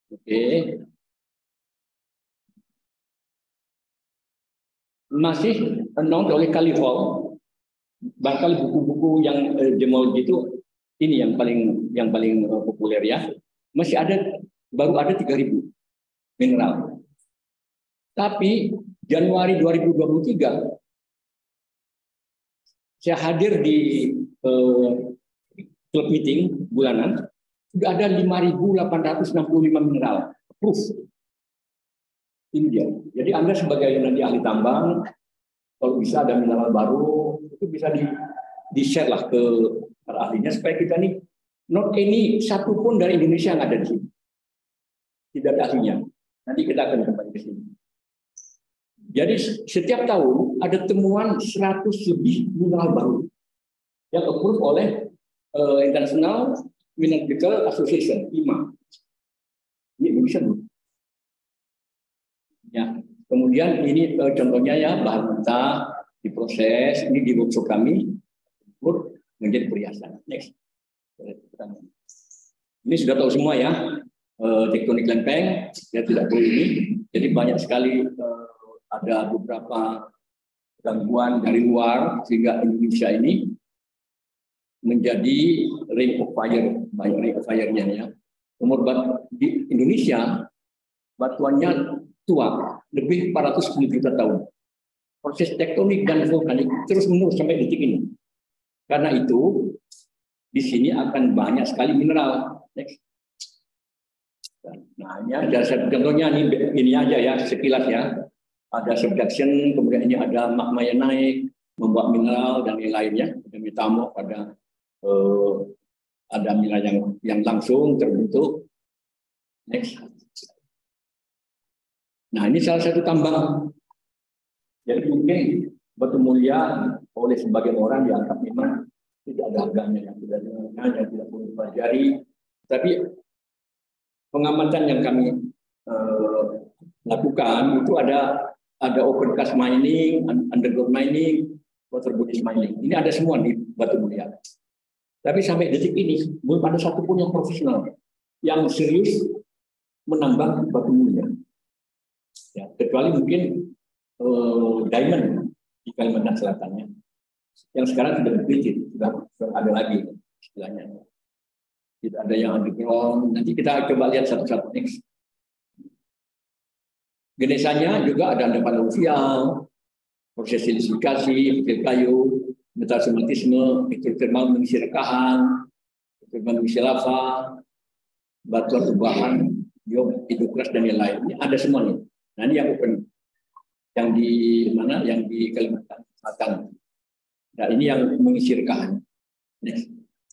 Oke. Masih known oleh Califol. Bakal buku-buku yang gemologi itu ini yang paling populer ya. Masih ada, baru ada 3.000 mineral. Tapi Januari 2023 saya hadir di club meeting bulanan, sudah ada 5.865 mineral proof. Ini dia. Jadi Anda sebagai nanti ahli tambang, kalau bisa ada mineral baru, itu bisa di-share lah ke para ahlinya, supaya kita nih, not any satu pun dari Indonesia yang ada di sini. Tidak ada ahlinya. Nanti kita akan kembali ke sini. Jadi setiap tahun ada temuan 100 lebih mineral baru yang approved oleh International Mineral Association, IMA. Ini Indonesia. Ya, kemudian ini contohnya ya, bahan mentah diproses, ini di workshop kami menjadi perhiasan. Next. Ini sudah tahu semua ya, tektonik lempeng, ya tidak perlu ini. Jadi banyak sekali ada beberapa gangguan dari luar sehingga Indonesia ini menjadi ring of fire, banyak ring of fire-nya ya. Umur di Indonesia batuannya tua, lebih 410 juta tahun. Proses tektonik dan vulkanik terus menerus sampai detik ini. Karena itu di sini akan banyak sekali mineral. Next. Nah, ini ada contohnya ini aja ya, sekilas ya. Ada subduction, kemudian ini ada magma yang naik, membuat mineral dan lain-lainnya. Ada metamorf, ada mineral yang langsung terbentuk. Next. Nah, ini salah satu tambang. Jadi mungkin batu mulia oleh sebagian orang dianggap memang tidak ada harganya, yang tidak ada harganya, yang tidak perlu dipelajari. Tapi pengamatan yang kami lakukan itu ada open cast mining, underground mining, water bodies mining. Ini ada semua di batu mulia. Tapi sampai detik ini belum ada satupun yang profesional yang serius menambang batu mulia. Ya, kecuali mungkin diamond di Kalimantan Selatannya, yang sekarang sudah dipilih, sudah ada lagi istilahnya. Tidak ada yang underground. Nanti kita coba lihat satu-satu next. Genesanya juga ada endapan aluvial, proses silicifikasi, fitil kayu, metamorfisme, hidrotermal mengisi rekahan, hidrotermal mengisi lava, batuan ubahan, hidrokras dan lain-lain. Ini ada semua nih. Nah, ini yang open, yang di mana? Yang di Kalimantan Selatan. Nah, ini yang mengisi rekahan. Next.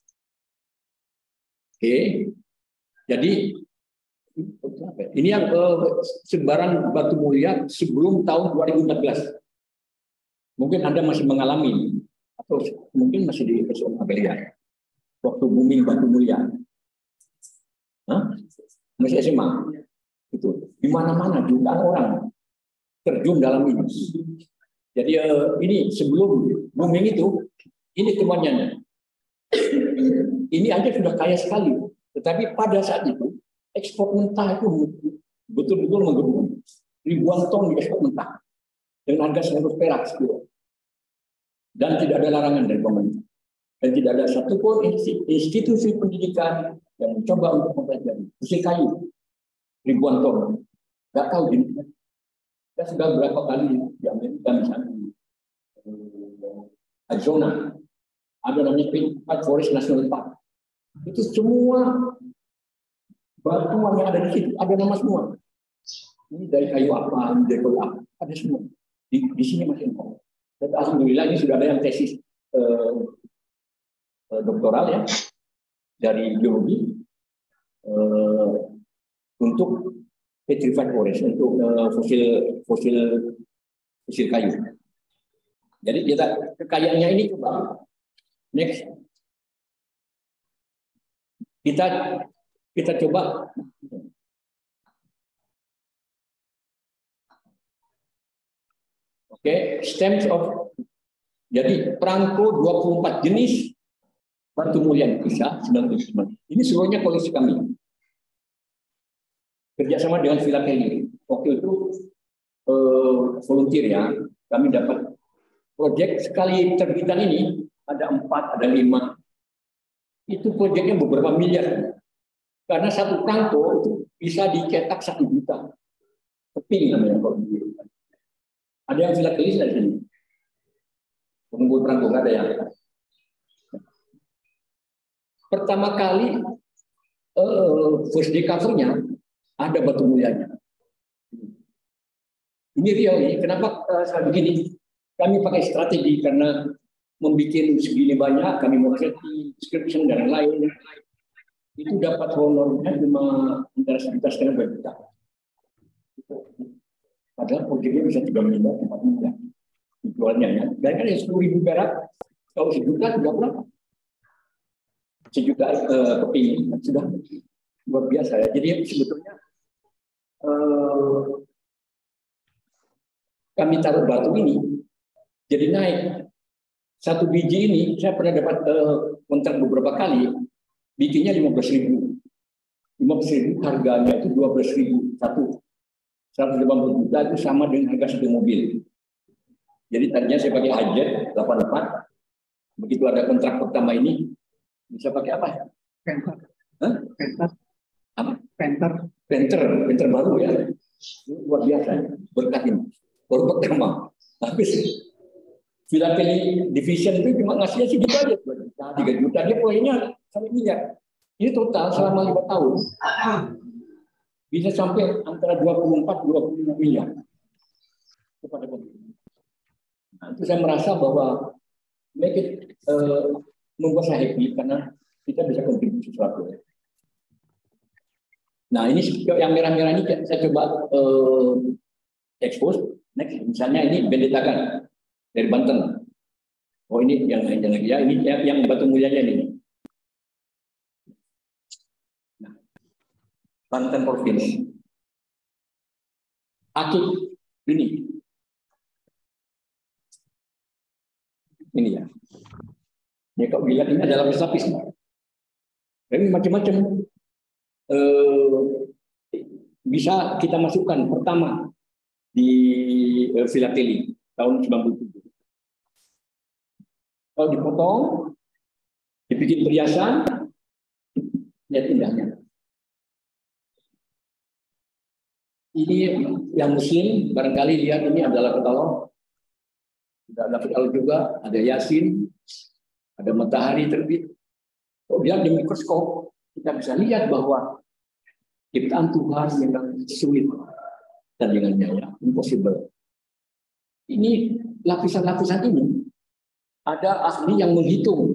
Oke, jadi ini yang sebaran batu mulia sebelum tahun 2014. Mungkin Anda masih mengalami atau mungkin masih di SMA Belia waktu booming batu mulia. Hah? Masih SMA. Itu di mana-mana jutaan orang terjun dalam ini. Jadi ini sebelum booming itu, ini temannya. Ini aja sudah kaya sekali. Tetapi pada saat itu ekspor mentah itu betul-betul menggerung. Ribuan ton diekspor mentah dengan harga 100 perak sekilo. Dan tidak ada larangan dari pemerintah. Dan tidak ada satupun institusi pendidikan yang mencoba untuk mempelajari. Besi kayu ribuan ton. Nggak tahu jenisnya. Kita sudah berapa kali di Amerika misalnya di Arizona, ada namanya Pink Forest National Park. Itu semua batuan yang ada di situ ada nama semua. Ini dari kayu apa, dari kayu apa, ada semua. Di sini masih ada. Dan alhamdulillah ini sudah ada yang tesis doktoral ya dari geologi untuk petrified forest, untuk fosil kayu. Jadi kekayaannya ini coba next kita coba. Oke, stems of, jadi perangko 24 jenis batu mulia Indonesia 99. Ini seluruhnya koleksi kami. kerjasama dengan Filateli. Waktu itu volunteer ya, kami dapat proyek sekali terbitan ini ada 4, ada 5. Itu proyeknya beberapa miliar. Karena satu perangko itu bisa dicetak 1 juta. Keping namanya kalau di. Ada yang Filateli dari sini. Pengumpul perangko nggak ada yang. Pertama kali first day cover-nya ada batu mulianya. Ini real nih. Kenapa saya begini? Kami pakai strategi karena membuat segini banyak, kami mau description dan lain. Itu dapat honornya cuma antara 1,5 juta. Padahal proyeknya bisa 3 miliar, 4 miliar. Dijualnya ya. Dan kan yang 10.000 perak, kalau 1 juta juga berapa? 1 juta keping sudah luar biasa ya. Jadi sebetulnya kami taruh batu ini jadi naik. 1 biji ini saya pernah dapat kontrak beberapa kali, bikinnya 15.000. 15.000 harganya itu 12.000 satu. 150 juta itu sama dengan harga 1 mobil. Jadi tadinya saya pakai Hajet 84. Begitu ada kontrak pertama ini bisa pakai apa? Penter. Hah? Penter. Apa? Penter baru ya. Luar biasa berkat ini. Baru pertama. Habis Filateli Division itu cuma ngasihnya segitu aja, 2 juta, 3 juta, dia poinnya sampai miliar. Ini total selama 5 tahun bisa sampai antara 24-25 miliar kepada pemerintah. Nah, itu saya merasa bahwa make it, membuat saya happy karena kita bisa kontribusi sesuatu. Nah ini yang merah-merah ini saya coba expose. Next, misalnya ini bendetakan dari Banten. Oh ini yang ya ini yang batu mulianya ini. Nah, Banten Provinsi. Akik ini. Ini ya. Ya kalau dilihat ini adalah lapis-lapis. Ini macam-macam. Bisa kita masukkan pertama di Filateli tahun 97. Kalau dipotong, dibikin perhiasan, lihat indahnya. Ini yang Muslim, barangkali lihat ini adalah petalong. Ada petalong juga, ada Yasin, ada matahari terbit. Kalau lihat di mikroskop, kita bisa lihat bahwa ciptaan Tuhan memang sulit tandingannya, ya, impossible. Ini lapisan-lapisan ini ada ahli yang menghitung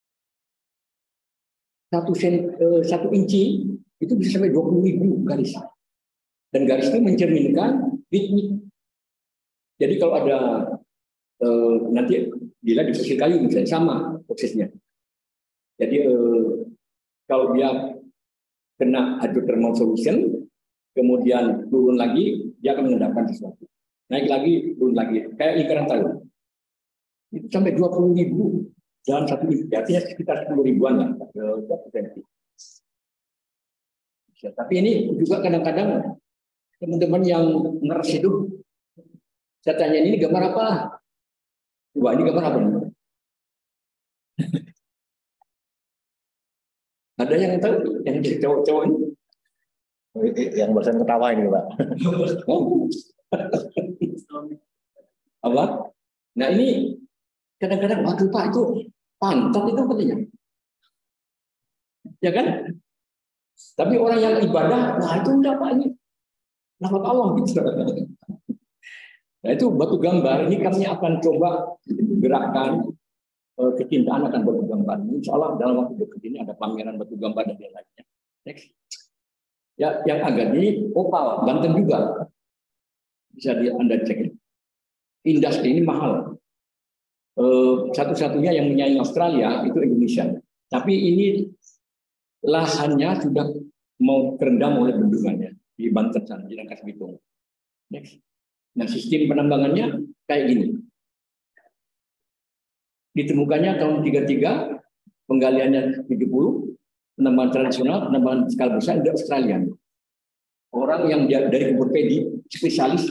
1 inci itu bisa sampai 20.000 garis. Dan garis itu mencerminkan ritmik. Jadi kalau ada nanti bila di fosil kayu misalnya sama prosesnya. Jadi kalau dia kena hydrothermal solution, kemudian turun lagi, dia akan mengendapkan sesuatu. Naik lagi, turun lagi, kayak lingkaran tahu. Itu sampai 20.000 dalam 1 minggu. Artinya sekitar 10 ribuan lah. Ya, tapi ini juga kadang-kadang teman-teman yang ngeres itu, saya tanya ini gambar apa? Coba ini gambar apa? Ada yang tahu? Yang cowok-cowok ini? Yang barusan ketawa ini, Pak. Apa? Nah ini kadang-kadang waduh Pak itu pantat itu pentingnya. Ya kan? Tapi orang yang ibadah, nah itu enggak Pak ini. Rahmat Allah gitu. Nah itu batu gambar, ini kami akan coba gerakkan kecintaan akan batu gambar. Insya Allah dalam waktu dekat ini ada pameran batu gambar dan lain-lainnya. Next. Ya, yang agak ini opal, Banten juga. Bisa Anda cek. Industri ini mahal. Satu-satunya yang menyaingi Australia itu Indonesia. Tapi ini lahannya sudah mau terendam oleh bendungannya di Banten sana, di Rangkas Bitung. Next. Nah, sistem penambangannya kayak gini. Ditemukannya tahun 33, penggaliannya 70, penambangan tradisional, penambangan skala besar di Australia. orang yang dari Kubur Pedi, spesialis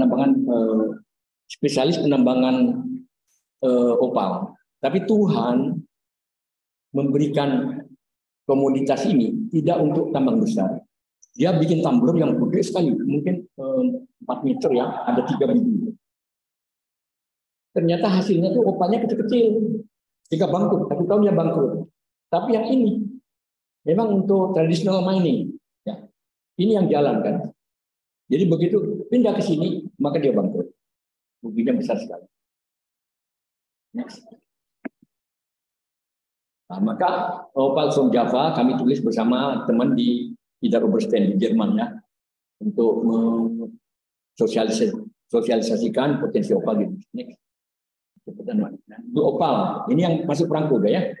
penambangan opal. Tapi Tuhan memberikan komoditas ini tidak untuk tambang besar. Dia bikin tumbler yang gede sekali, mungkin 4 meter ya, ada 3 biji. Ternyata hasilnya tuh opalnya kecil-kecil, jika bangkrut, 1 tahun dia bangkrut. Tapi yang ini memang untuk traditional mining, ya. Ini yang jalan kan. Jadi begitu pindah ke sini, maka dia bangkrut. Ruginya besar sekali. Next. Nah, maka opal from Java kami tulis bersama teman di Idar Oberstein di Jerman ya, untuk sosialisasikan potensi opal di sini. Itu opal, ini yang masuk perangko udah ya.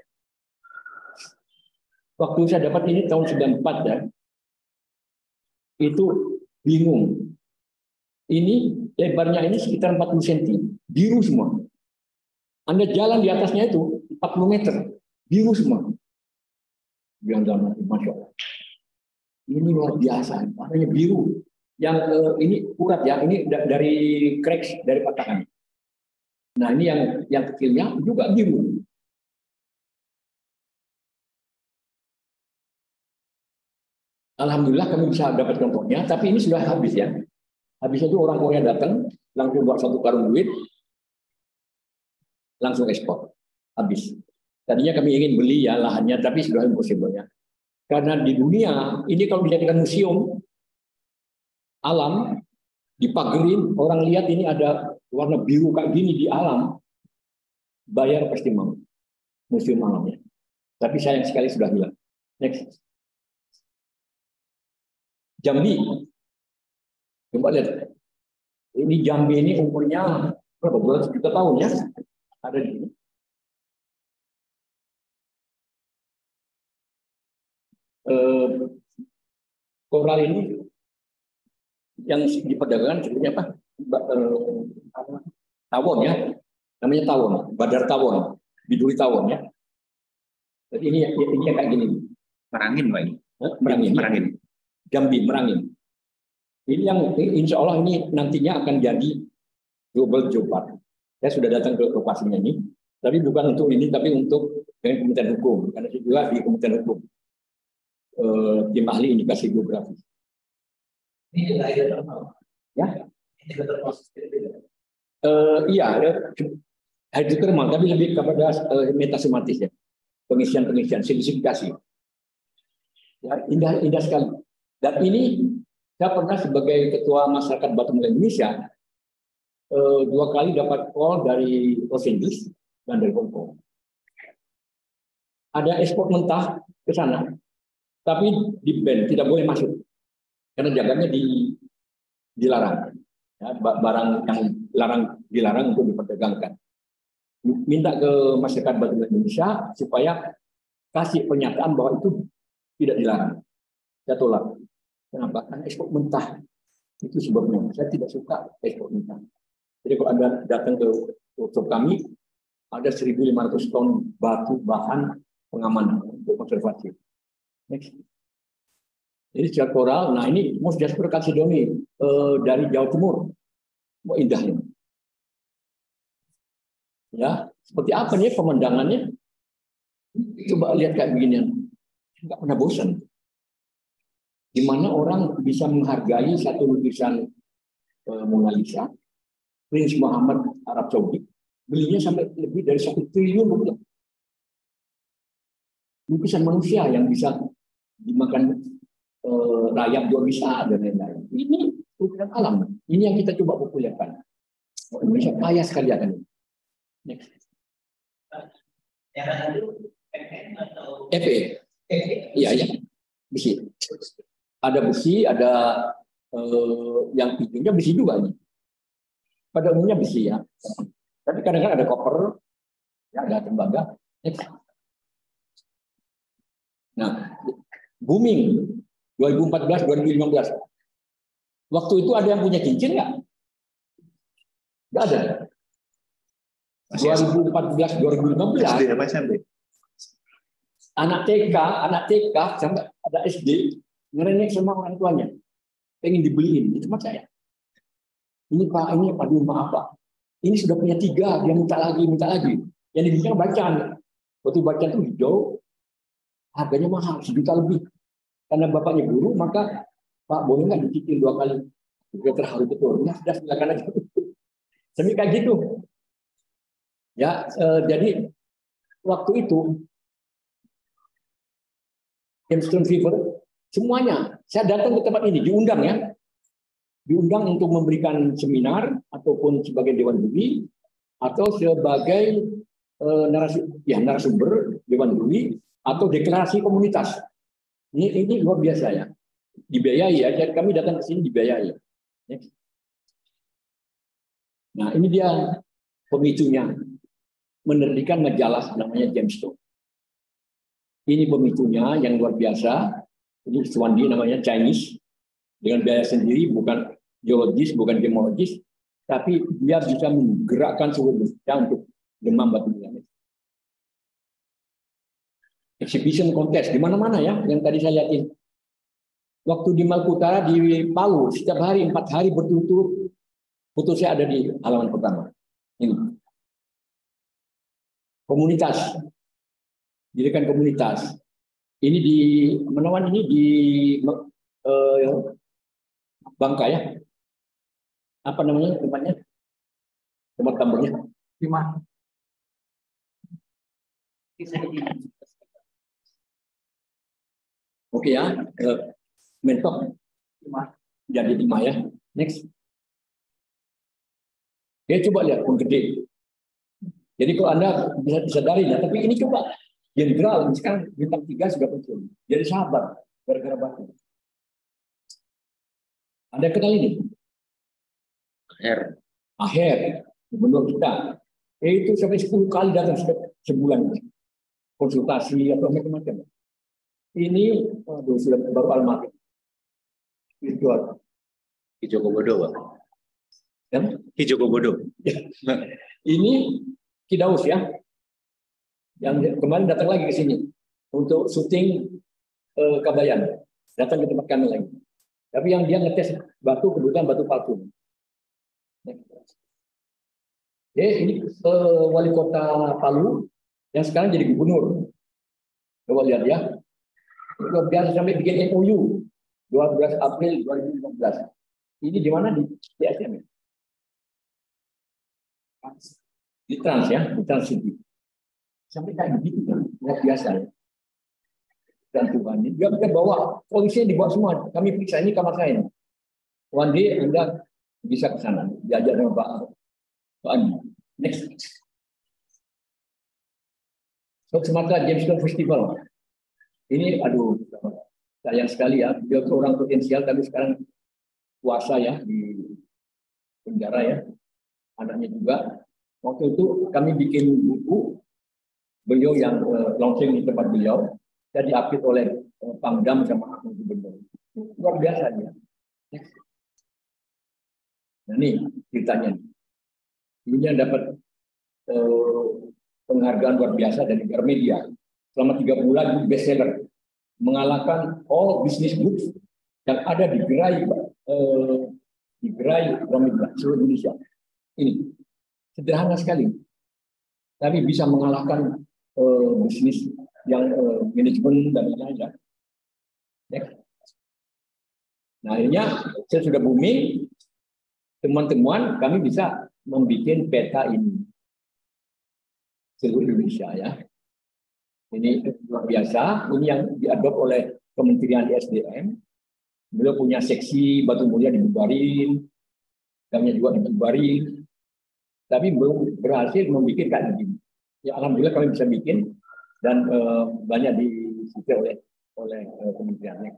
Waktu saya dapat ini tahun 94 ya, itu bingung. Ini lebarnya ini sekitar 40 cm, biru semua. Anda jalan di atasnya itu 40 meter, biru semua. Jangan Masya Allah. Ini luar biasa, warnanya biru. Yang ini urat ya, ini dari cracks, dari patahan. Nah ini yang kecilnya juga biru. Alhamdulillah kami bisa dapat contohnya, tapi ini sudah habis ya. Habisnya itu orang Korea datang, langsung buat 1 karung duit, langsung ekspor. Habis. Tadinya kami ingin beli ya lahannya, tapi sudah impossible ya. Karena di dunia, ini kalau dijadikan museum alam, dipagerin, orang lihat ini ada warna biru kayak gini di alam, bayar pasti mau. Museum alamnya. Tapi sayang sekali sudah hilang. Next. Jambi. Coba lihat. Ini Jambi ini umurnya berapa? 200 juta tahun ya. Ada di sini. Koral ini yang diperdagangkan sebutnya apa? Tawon ya. Namanya tawon, badar tawon, biduri tawon ya. Jadi ini kayak gini. Merangin, Pak ini. Merangin. Jambi, Merangin. Ini yang insya Allah ini nantinya akan jadi global geopark. Saya sudah datang ke lokasinya ini, tapi bukan untuk ini, tapi untuk Kementerian Hukum, karena saya juga di Kementerian Hukum, tim ahli indikasi geografi. Ini juga hidrotermal. Ya? Ini juga termal. Iya, hidrotermal, tapi lebih kepada metasomatis ya, pengisian, silicifikasi. Ya, indah sekali. Dan ini saya pernah sebagai ketua masyarakat Batu Mulia Indonesia 2 kali dapat call dari Los Angeles dan dari Hong Kong. Ada ekspor mentah ke sana, tapi di ban, tidak boleh masuk karena jaganya dilarang. Ya, barang yang dilarang untuk diperdagangkan. Minta ke masyarakat Batu Mulia Indonesia supaya kasih pernyataan bahwa itu tidak dilarang. Saya tolak. Kenapa? Karena ekspor mentah. Itu sebabnya. Saya tidak suka ekspor mentah. Jadi kalau Anda datang ke workshop kami, ada 1.500 ton batu bahan pengamanan untuk konservasi. Next. Jadi secara koral, nah ini Mos Jasper Calcedoni dari Jawa Timur. Mau indahnya. Ya, seperti apa nih pemandangannya? Coba lihat kayak beginian. Enggak pernah bosan. Di mana orang bisa menghargai satu lukisan Mona Lisa, Prince Muhammad Arab Saudi, belinya sampai lebih dari 1 triliun rupiah. Lukisan manusia yang bisa dimakan rayap juga bisa dan lain-lain. Ini lukisan alam. Ini yang kita coba populerkan. Indonesia kaya sekali akan ini. Next. Yang itu FM atau FE. Iya. Besi. Ada besi, ada yang hijaunya besi juga ini. Pada umumnya besi ya. Tapi kadang-kadang ada koper, ya, ada tembaga. Nah, booming 2014, 2015. Waktu itu ada yang punya cincin nggak? Nggak ada. 2014, 2015. SD apa SMP? Anak TK sampai ada SD ngerenek sama orang tuanya. pengen dibeliin di tempat saya. Ini Pak, ini aduh maaf Pak. Ini sudah punya 3, dia minta lagi, minta lagi. Yang dibilang bacaan. Waktu bacaan itu hijau, harganya mahal, 1 juta lebih. Karena bapaknya guru, maka Pak boleh nggak dicicil 2 kali? Dia terharu betul. Ya sudah silakan aja. Sampai kayak gitu. Ya, jadi waktu itu Gemstone Fever semuanya. Saya datang ke tempat ini, diundang ya. Diundang untuk memberikan seminar ataupun sebagai dewan juri atau sebagai narasumber dewan juri atau deklarasi komunitas. Ini luar biasa ya. Dibiayai ya. Jadi kami datang ke sini dibiayai. Nah, ini dia pemicunya. Menerbitkan majalah namanya Gemstone. Ini pemicunya yang luar biasa. Ini Swandi namanya Chinese. Dengan biaya sendiri, bukan geologis, bukan gemologis, tapi dia bisa menggerakkan seluruh Indonesia untuk demam batu mulia. Exhibition contest di mana-mana ya, yang tadi saya lihatin. Waktu di Maluku Utara, di Palu, setiap hari 4 hari berturut-turut, foto saya ada di halaman pertama. Ini komunitas, dirikan komunitas. Ini di Menawan, ini di Bangka ya. Apa namanya tempatnya? Tempat tambangnya? Di mana? Oke ya, mentok. Jadi 5 ya. Next. Oke, coba lihat pun gede. Jadi kalau Anda bisa disadari, ya, tapi ini coba jenderal sekarang bintang 3 sudah pensiun. Jadi sahabat gara-gara batu. Anda kenal ini? Aher, gubernur kita. Itu sampai 10 kali datang sebulan konsultasi atau macam-macam. Ini sudah baru almarhum. Itu Hijau Komodo, Pak. ya? Hijau Komodo. Ini Kidaus ya. Yang kemarin datang lagi ke sini untuk syuting Kabayan. Datang ke tempat kami lagi. Tapi yang dia ngetes batu kebetulan batu palsu. Ini wali kota Palu yang sekarang jadi gubernur. Coba lihat ya. Luar biasa sampai bikin MOU 12 April 2015. Ini di mana di TSM? Di Trans ya, di Trans City. Sampai kayak begitu kan, luar biasa ya. Dan Tuhan, dia bawa polisi dibawa semua. Kami periksa ini kamar saya. One day Anda bisa ke sana, diajak dengan Pak Andi. Next. So, Sumatera Gemstone Festival. Ini, aduh, sayang sekali ya. Dia orang potensial, tapi sekarang puasa ya di penjara ya. Anaknya juga. Waktu itu kami bikin buku, beliau yang launching di tempat beliau, dan diapit oleh Pangdam sama gubernur. Luar biasa ya. Next. Nah, ini ceritanya. Ini yang dapat penghargaan luar biasa dari Gramedia. Selama 3 bulan bestseller, mengalahkan all business books yang ada di gerai Gramedia seluruh Indonesia. Ini sederhana sekali, tapi bisa mengalahkan bisnis yang manajemen dan lain-lain. Nah, akhirnya saya sudah booming. Teman-teman, kami bisa membuat peta ini seluruh Indonesia ya. Ini luar biasa. Ini yang diadop oleh Kementerian SDM. Beliau punya seksi batu mulia dibubarin, damnya juga dibubarin. Tapi belum berhasil membuat kayak begini. Ya alhamdulillah kami bisa bikin dan banyak disisir oleh kementeriannya.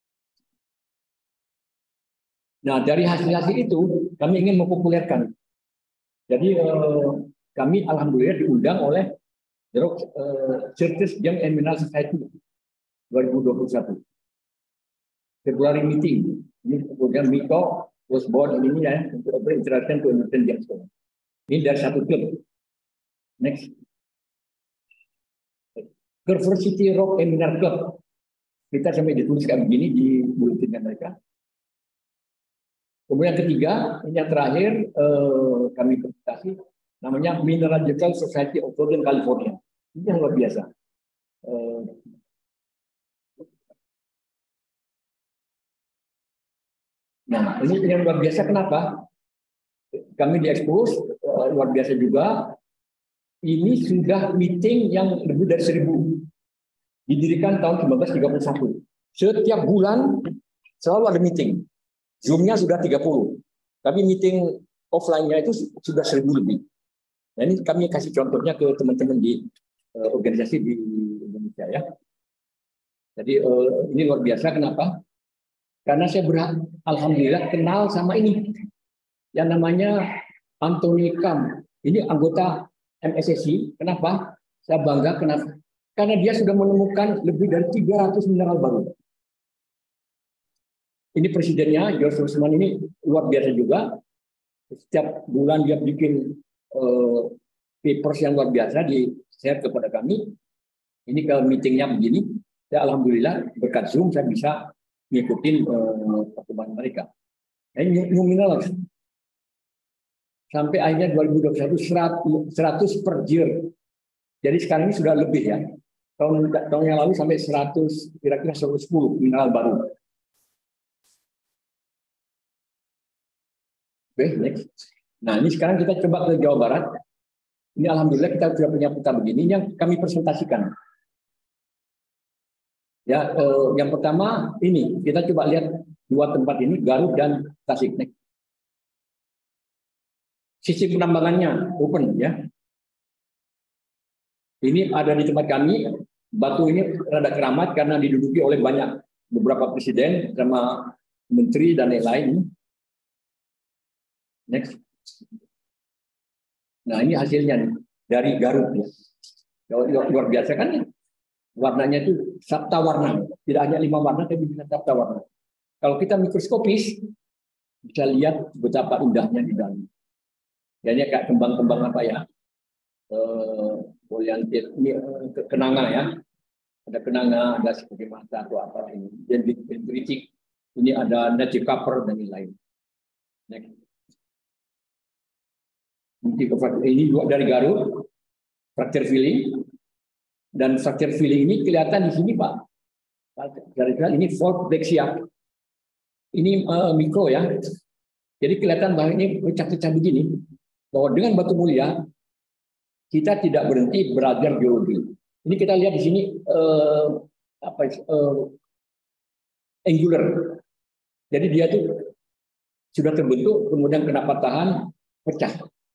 Nah, dari hasil-hasil itu kami ingin mempopulerkan. Jadi kami alhamdulillah diundang oleh Certis Young and Mineral Society 2021. Februari meeting. Ini kemudian Miko was born in ini ya untuk introduction to Emerging Gemstone. Ini dari satu klub. Next. University Rock and Mineral Club. Kita sampai ditulis kayak begini di bulletin mereka. Kemudian ketiga, ini yang terakhir kami presentasi, namanya Mineralogical Society of Southern California. Ini yang luar biasa. Nah, ini yang luar biasa kenapa? Kami diekspos, luar biasa juga. Ini sudah meeting yang lebih dari 1.000. Didirikan tahun 1931. Setiap bulan selalu ada meeting. Zoom-nya sudah 30. Tapi meeting offline-nya itu sudah 1.000 lebih. Nah, ini kami kasih contohnya ke teman-teman di organisasi di Indonesia ya. Jadi ini luar biasa. Kenapa? Karena saya alhamdulillah kenal sama ini yang namanya Anthony Kam. Ini anggota MSSI. Kenapa? Saya bangga. Kenapa? Karena dia sudah menemukan lebih dari 300 mineral baru. Ini presidennya, George Roseman, ini luar biasa juga. Setiap bulan dia bikin papers yang luar biasa di-share kepada kami. Ini kalau meetingnya begini, saya alhamdulillah berkat Zoom saya bisa ngikutin perkembangan mereka. Ini new mineral. Sampai akhirnya 2021 100 per year. Jadi sekarang ini sudah lebih ya. Tahun yang lalu sampai 100, kira-kira 110 mineral baru. Oke, next. Nah, ini sekarang kita coba ke Jawa Barat. Ini alhamdulillah kita sudah punya peta begini yang kami presentasikan. Ya, yang pertama ini kita coba lihat dua tempat ini, Garut dan Tasik. Next. Sisi penambangannya open ya. Ini ada di tempat kami. Batu ini rada keramat karena diduduki oleh beberapa presiden sama menteri dan lain-lain. Next. Nah, ini hasilnya nih, dari Garut ya. Luar biasa kan ya? Warnanya itu sabta warna. Tidak hanya 5 warna tapi bisa sabta warna. Kalau kita mikroskopis bisa lihat betapa indahnya di dalam. Ini kayak kembang-kembang apa ya? Poliantit ini kenanga ya. Ada kenanga, ada seperti mata atau apa ini. Dendritic. Ini ada native copper dan lain-lain. Next. Ini juga dari Garut, fracture filling, dan fracture filling ini kelihatan di sini Pak. Ini fault Dexia. Ini mikro ya. Jadi kelihatan bahwa ini pecah-pecah begini. Bahwa dengan batu mulia kita tidak berhenti belajar geologi. Ini kita lihat di sini angular. Jadi dia tuh sudah terbentuk, kemudian kena patahan, pecah.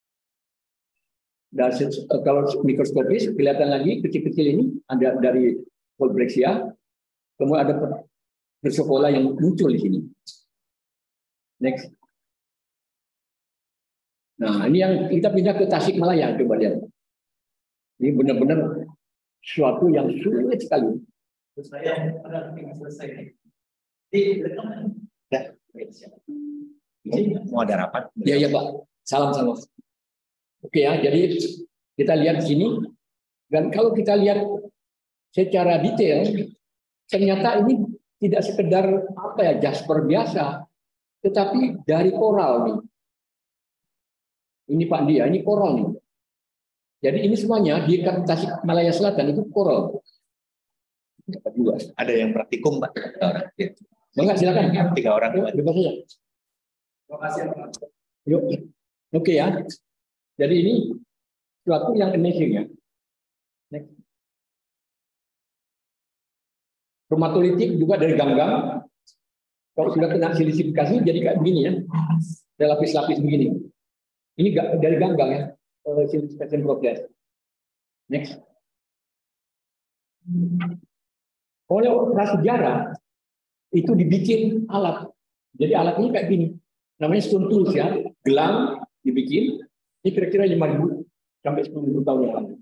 Dan kalau mikroskopis kelihatan lagi kecil-kecil ini ada dari Volbrexia, kemudian ada Persopola yang muncul di sini. Next. Nah, ini yang kita pindah ke Tasikmalaya, coba lihat. Ini benar-benar suatu yang sulit sekali. Saya pernah selesai. Mau ada rapat? Ya, Pak. Salam-salam. Oke ya, jadi kita lihat di sini. Dan kalau kita lihat secara detail, ternyata ini tidak sekedar apa ya, jasper biasa, tetapi dari koral nih. Ini Pak Dia, ini koral nih. Jadi ini semuanya di Tasikmalaya Selatan itu koral. Dapat juga. Ada yang praktikum Pak. Enggak, silakan. 3 orang. Bebas saja. Terima kasih. Yuk. Oke ya. Jadi ini suatu yang amazing ya. Next. Kromatolitik juga dari ganggang. Kalau sudah kena silisifikasi jadi kayak begini ya. Ada lapis-lapis begini. Ini dari ganggang ya. Silicification progress. Next. Oleh prasejarah itu dibikin alat. Jadi alat ini kayak gini. Namanya stone tools ya. Gelang dibikin. Ini kira-kira 5.000 sampai 10.000 tahun yang lalu.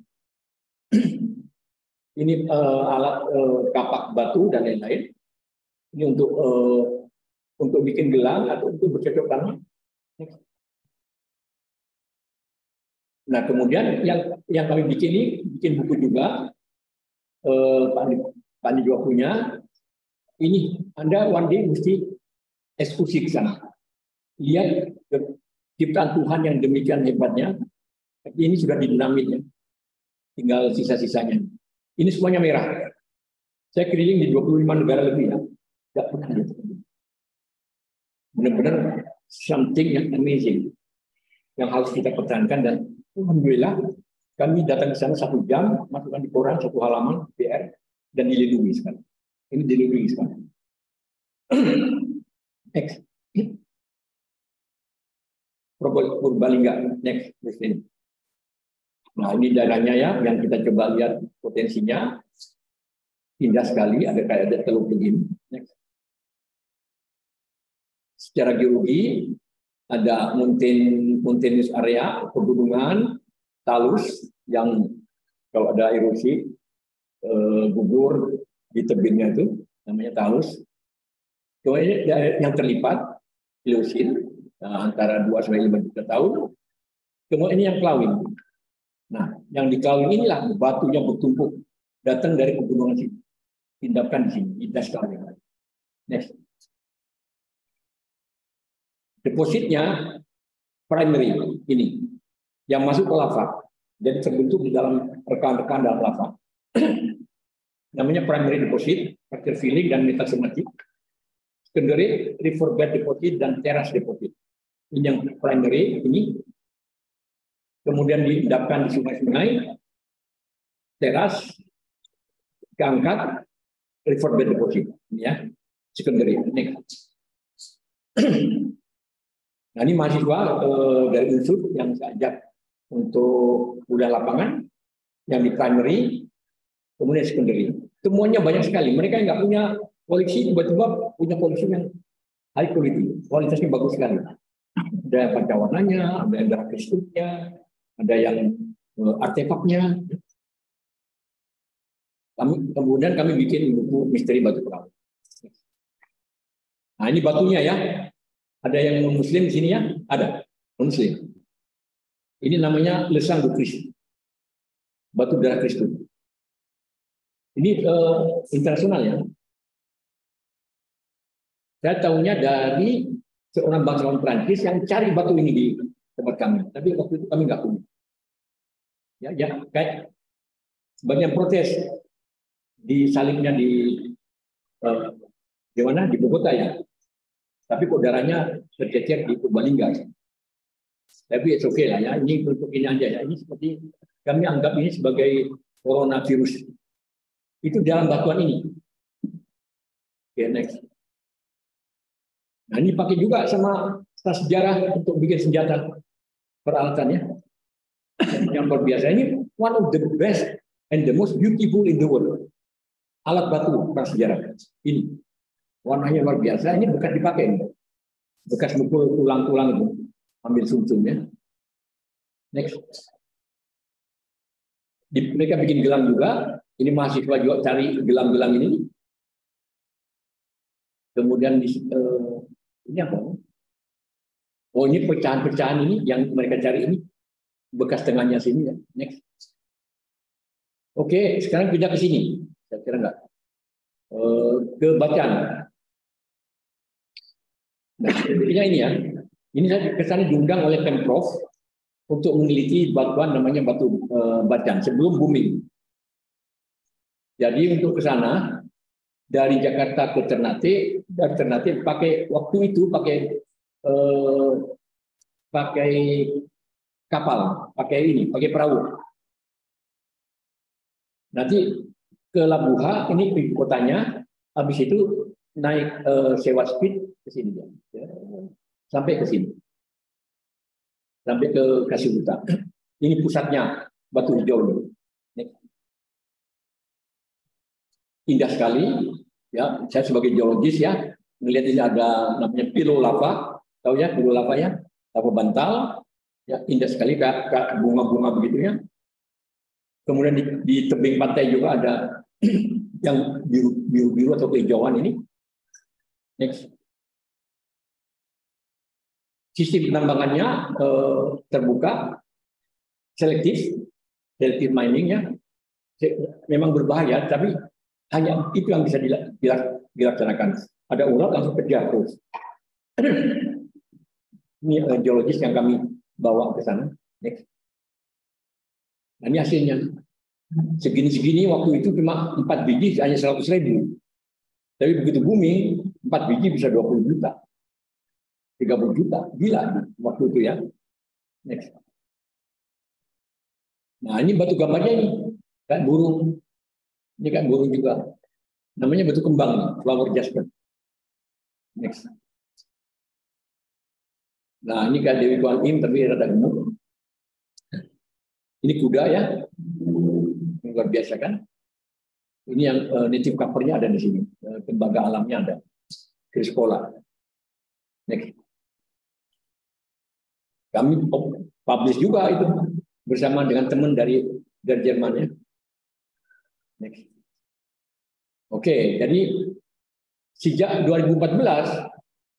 Ini alat kapak batu dan lain-lain. Ini untuk bikin gelang atau untuk bercocok tanam. Nah, kemudian yang kami bikin ini bikin buku juga. Pak Andi juga punya. Ini Anda one day mesti ekskursi ke sana. lihat ciptaan Tuhan yang demikian hebatnya, ini sudah didinamin ya. Tinggal sisa-sisanya. Ini semuanya merah. Saya keliling di 25 negara lebih ya. Tidak pernah gitu. Benar-benar something yang amazing. Yang harus kita pertahankan, dan alhamdulillah kami datang ke sana 1 jam, masukkan di koran 1 halaman PR, dan dilindungi sekarang. Ini dilindungi sekarang. Next. Purbalingga. Next. Nah, ini daerahnya ya, yang kita coba lihat potensinya. Indah sekali, ada teluk begini. Next. Secara geologi, ada mountainous area, pegunungan, talus, yang kalau ada erosi, gugur di tebingnya itu, namanya talus. Kemudian yang terlipat, Pliocene, antara 2 sampai 5 juta tahun. Kemudian ini yang Kelawin. Nah, yang di Kelawin inilah batunya bertumpuk, datang dari pegunungan sini. Tindakan di sini, indah sekali. Next. Depositnya primary ini yang masuk ke lava, jadi terbentuk di dalam rekan-rekan dalam lava. Namanya primary deposit, fracture filling dan metasematik. Secondary riverbed deposit dan terrace deposit. Ini yang primary ini. Kemudian diendapkan di sungai-sungai, teras, keangkat, riverbed deposit. Ini ya, secondary. Next. Nah, ini mahasiswa dari unsur yang saya ajak untuk kuliah lapangan, yang di primary, kemudian secondary. Temuannya banyak sekali. Mereka nggak punya koleksi, tiba-tiba punya koleksi yang high quality. Kualitasnya bagus sekali. Ada pancawarnanya, ada yang darah kristusnya, ada yang artefaknya. Kemudian kami bikin buku misteri batu perahu. Nah, ini batunya ya. Ada yang muslim di sini ya? Ada. Muslim. Ini namanya lesang du Christ. Batu darah Kristus. Ini internasional ya. Saya tahunya dari seorang bangsawan Prancis yang cari batu ini di tempat kami. Tapi waktu itu kami nggak punya. Ya, kayak banyak protes disalibnya di mana? Di Bogota ya. Tapi kok darahnya tercecer di Purbalingga. Tapi it's okay lah ya. Ini untuk ini aja ya. Ini seperti kami anggap ini sebagai coronavirus. Itu dalam batuan ini. Oke, next. Nah, ini pakai juga sama tas sejarah untuk bikin senjata peralatannya. Yang luar biasa. Ini one of the best and the most beautiful in the world. Alat batu prasejarah. Ini. Warnanya luar biasa. Ini bekas dipakai. Bekas mukul tulang-tulang itu. Ambil sumsumnya. Next. Mereka bikin gelang juga. Ini mahasiswa juga cari gelang-gelang ini. Kemudian ini apa? Oh, ini pecahan-pecahan ini yang mereka cari ini. Bekas tengahnya sini ya. Next. Oke, sekarang pindah ke sini. Saya kira enggak. Ke Bacan. Nah, ini ya. Ini saya kesana diundang oleh Pemprov untuk meneliti batuan namanya batu Bacan sebelum booming. Jadi untuk ke sana dari Jakarta ke Ternate, dari Ternate pakai waktu itu pakai kapal, pakai perahu. Nanti ke Labuha, ini di kotanya, habis itu naik sewa speed ke sini ya. Sampai ke sini. Sampai ke Kasihuta. Ini pusatnya Batu Hijau ini. Indah sekali ya. Saya sebagai geologis ya, melihat ini ada namanya pilo lava. Tahu ya pilo lava ya? Lava bantal. Ya, indah sekali kayak bunga-bunga begitu ya. Kemudian di tebing pantai juga ada yang biru-biru atau kehijauan ini. Next. Sistem penambangannya terbuka, selektif mining ya. Memang berbahaya, tapi hanya itu yang bisa dilaksanakan. Ada urat langsung kejar terus. Ini geologis yang kami bawa ke sana. Next. Nah, ini hasilnya. Segini-segini waktu itu cuma 4 biji hanya 100.000. Tapi begitu booming, 4 biji bisa 20 juta. 30 juta. Gila waktu itu ya. Next. Nah, ini batu gambarnya ini. Kan burung. Ini kan burung juga. Namanya batu kembang, flower jasper. Next. Nah, ini kan Dewi Kuan Im tapi rada gemuk. Ini kuda ya. Luar biasa kan? Ini yang native cover-nya ada di sini. Tembaga alamnya ada. Criscola. Next. Kami publish juga itu bersama dengan teman dari Jerman ya. Next. Oke, jadi sejak 2014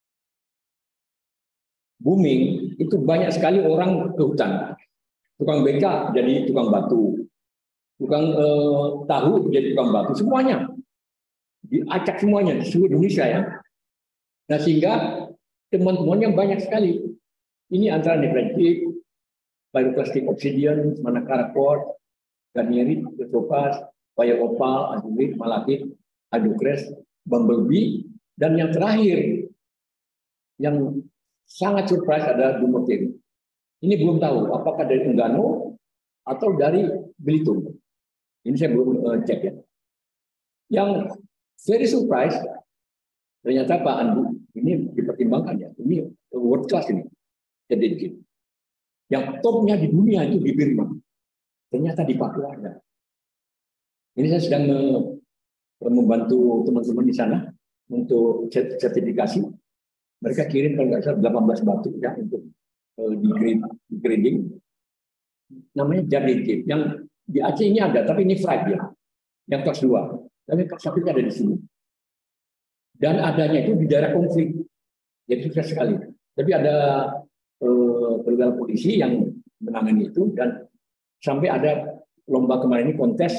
booming itu banyak sekali orang ke hutan. Tukang beca jadi tukang batu, tukang tahu jadi tukang batu, semuanya diacak semuanya di seluruh Indonesia ya. Nah sehingga teman-temannya banyak sekali. Ini antara nefritic, pyroclastic obsidian, manakara quartz, garnierit, topaz, fire opal, azurit, malachit, hydrocrest, bumblebee, dan yang terakhir yang sangat surprise adalah dumortiri. Ini belum tahu apakah dari Enggano atau dari Belitung. Ini saya belum cek ya. Yang very surprise ternyata Pak Andu ini dipertimbangkan ya. Ini world class ini. Jadi yang topnya di dunia itu di Birma. Ternyata di Papua ada. Ini saya sedang membantu teman-teman di sana untuk sertifikasi. Mereka kirim kalau nggak salah 18 batu ya untuk di grading. Namanya Jardin. Yang di Aceh ini ada, tapi ini fried ya. Yang kelas 2. Tapi kelas 1 ada di sini. Dan adanya itu di daerah konflik. Jadi susah sekali. Tapi ada perwira polisi yang menangani itu dan sampai ada lomba kemarin ini kontes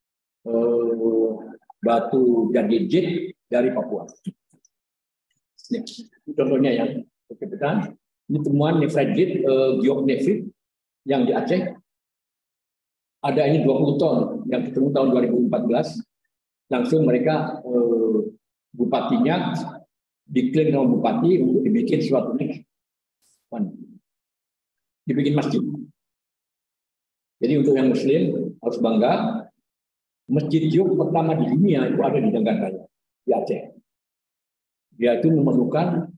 batu jadid dari Papua. Ini contohnya yang kebetulan ini temuan nefrite geoknefrit yang di Aceh. Ada ini 20 ton yang ketemu tahun 2014. Langsung mereka bupatinya diklaim sama bupati untuk dibikin suatu dibikin masjid. Jadi untuk yang Muslim harus bangga, masjid Jog pertama di dunia itu ada di Jakarta, di Aceh. Dia itu memerlukan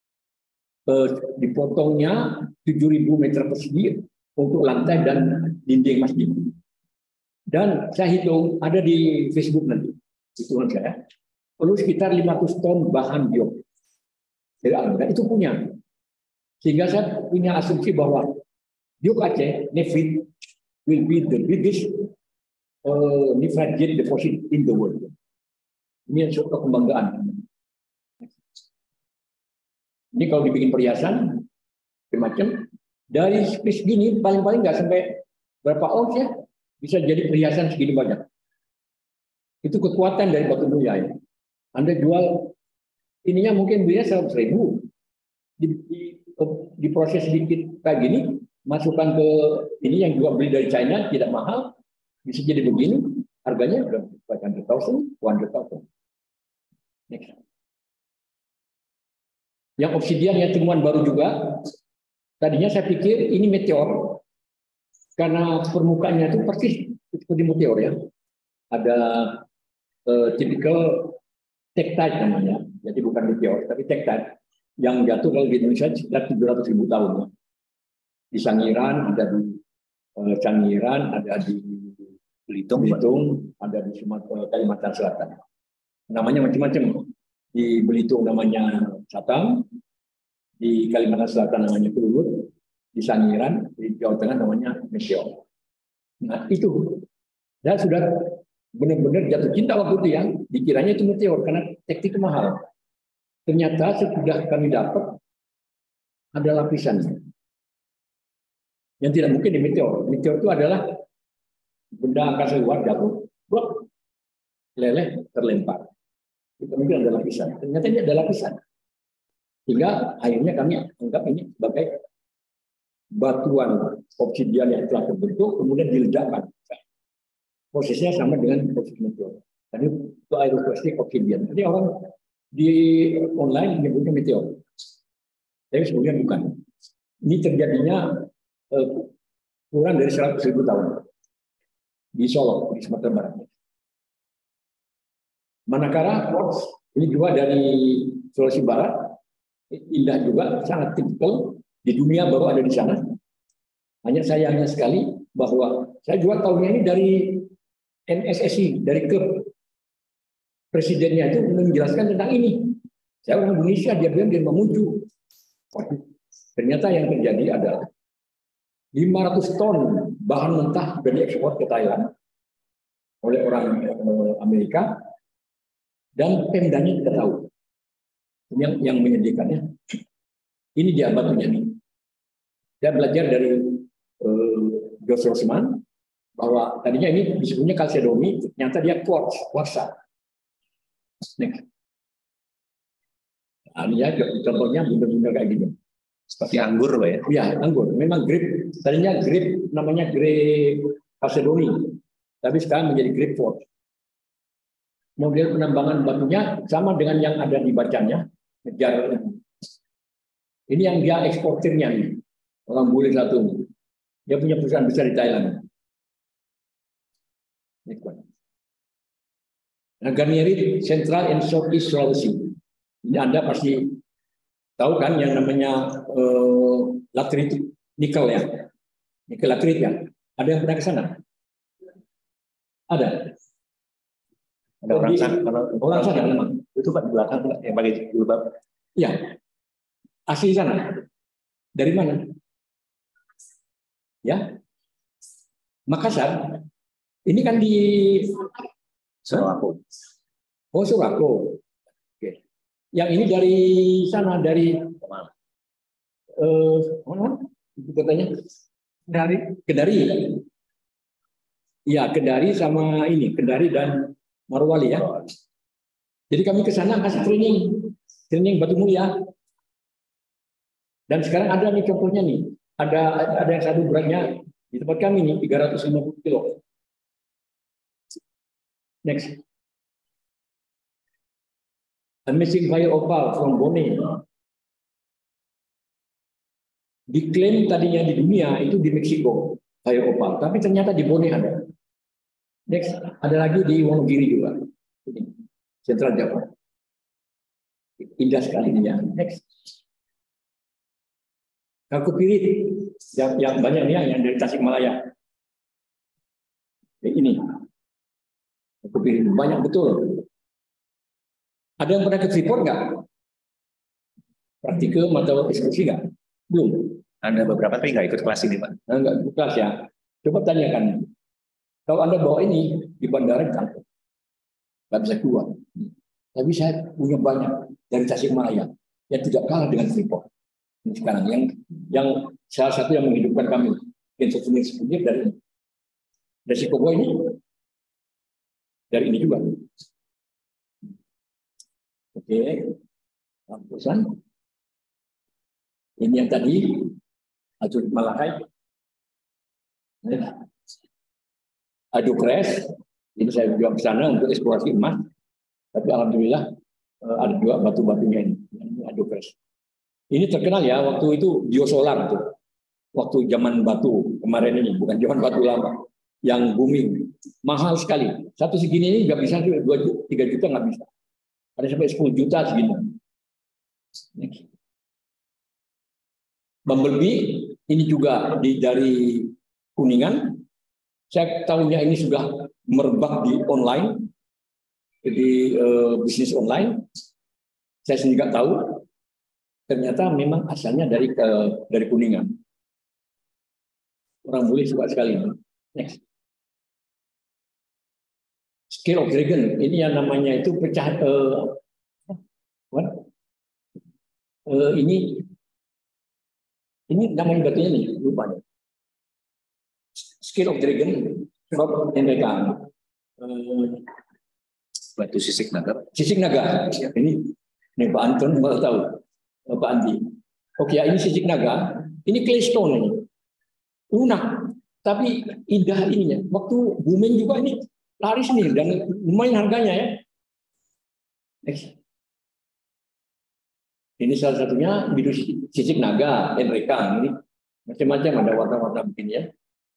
dipotongnya 7.000 meter persegi untuk lantai dan dinding masjid. Dan saya hitung ada di Facebook nanti, hitungan saya, perlu sekitar 500 ton bahan Jog. Jadi itu punya. Sehingga saya punya asumsi bahwa Jog Aceh, Nefrit, will be the biggest nefrite jade deposit in the world. Ini yang suatu kebanggaan. Ini kalau dibikin perhiasan, macam dari space gini paling-paling nggak sampai berapa ounce ya, bisa jadi perhiasan segini banyak. Itu kekuatan dari batu mulia ya. Anda jual ininya mungkin belinya 100.000, diproses sedikit kayak gini, masukkan ke ini yang juga beli dari China tidak mahal, bisa jadi begini, harganya udah 500.000, 100.000. Next. Yang obsidian yang temuan baru juga, tadinya saya pikir ini meteor, karena permukaannya itu persis seperti meteor ya. Ada typical tektite namanya, jadi bukan meteor, tapi tektite yang jatuh kalau di Indonesia sekitar 700.000 tahun. Ya. Di Sangiran, ada di Cangiran, ada di Belitung, ada di Sumatera, Kalimantan Selatan. Namanya macam-macam. Di Belitung namanya Satang, di Kalimantan Selatan namanya Kelulut, di Sangiran, di Jawa Tengah namanya Meteor. Nah itu, dan sudah benar-benar jatuh cinta waktu itu ya, dikiranya itu meteor karena teknik mahal. Ternyata sudah kami dapat ada lapisannya. Yang tidak mungkin di meteor. Meteor itu adalah benda angkasa luar jatuh, blok, leleh, terlempar. Itu mungkin ada lapisan. Ternyata ini ada lapisan. Sehingga akhirnya kami anggap ini sebagai batuan obsidian yang telah terbentuk kemudian diledakkan. Prosesnya sama dengan proses meteor. Tadi itu aeroclastic obsidian. Jadi orang di online menyebutnya meteor. Tapi sebenarnya bukan. Ini terjadinya kurang dari 100.000 tahun di Solo, di Sumatera Barat. Manakara quartz ini juga dari Sulawesi Barat, indah juga, sangat tipikal di dunia baru ada di sana. Hanya sayangnya sekali bahwa saya juga tahunya ini dari NSSI, dari klub presidennya itu menjelaskan tentang ini. Saya orang Indonesia, dia bilang dia memuju. Ternyata yang terjadi adalah 500 ton bahan mentah sudah diekspor ke Thailand oleh orang Amerika dan Pemdanya tidak tahu yang menyediakannya. Ini dia batunya nih. Saya belajar dari Josh Rosman bahwa tadinya ini disebutnya kalsedomi, ternyata dia quartz, kuarsa. Next. Nah, ini ya contohnya benar-benar kayak gini. Seperti anggur, Pak ya? Ya, anggur. Memang grape. Tadinya grape namanya grape kalsedoni, tapi sekarang menjadi grape quartz. Model penambangan batunya sama dengan yang ada di bacanya. Ngejar. Ini yang dia eksportirnya nih. Orang bule satu. Dia punya perusahaan besar di Thailand. Nah, Garnierit Central and Southeast Sulawesi. Ini Anda pasti tahu kan yang namanya latrit nikel ya. Nikel latrit ya. Ada yang pernah ke sana? Ada. Ada orang sana. Orang sana memang. Itu Pak di belakang Pak, yang pakai jilbab. Iya. Asli sana. Dari mana? Ya. Makassar. Ini kan di Surako. Oh, Surako. Oke. Yang ini dari sana, dari mana? Katanya dari Kendari. Iya, Kendari sama ini, Kendari dan Morowali ya. Jadi kami ke sana kasih training batu mulia. Dan sekarang ada nih contohnya nih, ada yang satu beratnya di tempat kami nih 350 kilo. Next. Amazing fire opal from Bone. Diklaim tadinya di dunia itu di Meksiko fire opal, tapi ternyata di Bone ada. Next, ada lagi di Wonogiri juga. Ini, Central Java. Indah sekali ini ya. Next. Kakupirit yang banyak nih yang dari Tasikmalaya. Ini. Kakupirit banyak betul. Ada yang pernah ke Freeport nggak? Praktikum atau ekskursi nggak? Belum. Ada beberapa tapi nggak ikut kelas ini Pak. Nggak ikut kelas ya. Coba tanyakan. Kalau Anda bawa ini di bandara nggak bisa keluar. Tapi saya punya banyak dari Tasikmalaya yang tidak kalah dengan Freeport. Ini sekarang yang salah satu yang menghidupkan kami yang souvenir dari si Kobo ini dari ini juga. Oke, lampusan. Ini yang tadi Ajurit Malakai. Adukres. Ini saya juga ke sana untuk eksplorasi emas. Tapi alhamdulillah ada juga batu-batunya ini. Ini Adukres. Ini terkenal ya waktu itu biosolar tuh. Waktu zaman batu kemarin ini, bukan zaman batu lama yang booming. Mahal sekali. Satu segini ini nggak bisa 3 juta nggak bisa. Ada sampai 10 juta segini. Bumblebee ini juga dari Kuningan. Saya tahunya ini sudah merebak di online, di bisnis online. Saya sendiri nggak tahu. Ternyata memang asalnya dari Kuningan. Orang boleh suka sekali. Next. Scale of Dragon. Ini yang namanya itu pecah. Ini namanya batunya nih, lupa nih. Scale of Dragon. Rob NPK. Batu sisik naga. Sisik naga. Ini Pak Anton baru tahu. Pak Andi. Oke, ini sisik naga. Ini claystone ini. Lunak, tapi indah ininya. Waktu booming juga ini laris nih dan lumayan harganya ya. Next. Ini salah satunya biru sisik naga, enrekang. Ini macam-macam ada warna-warna begini ya.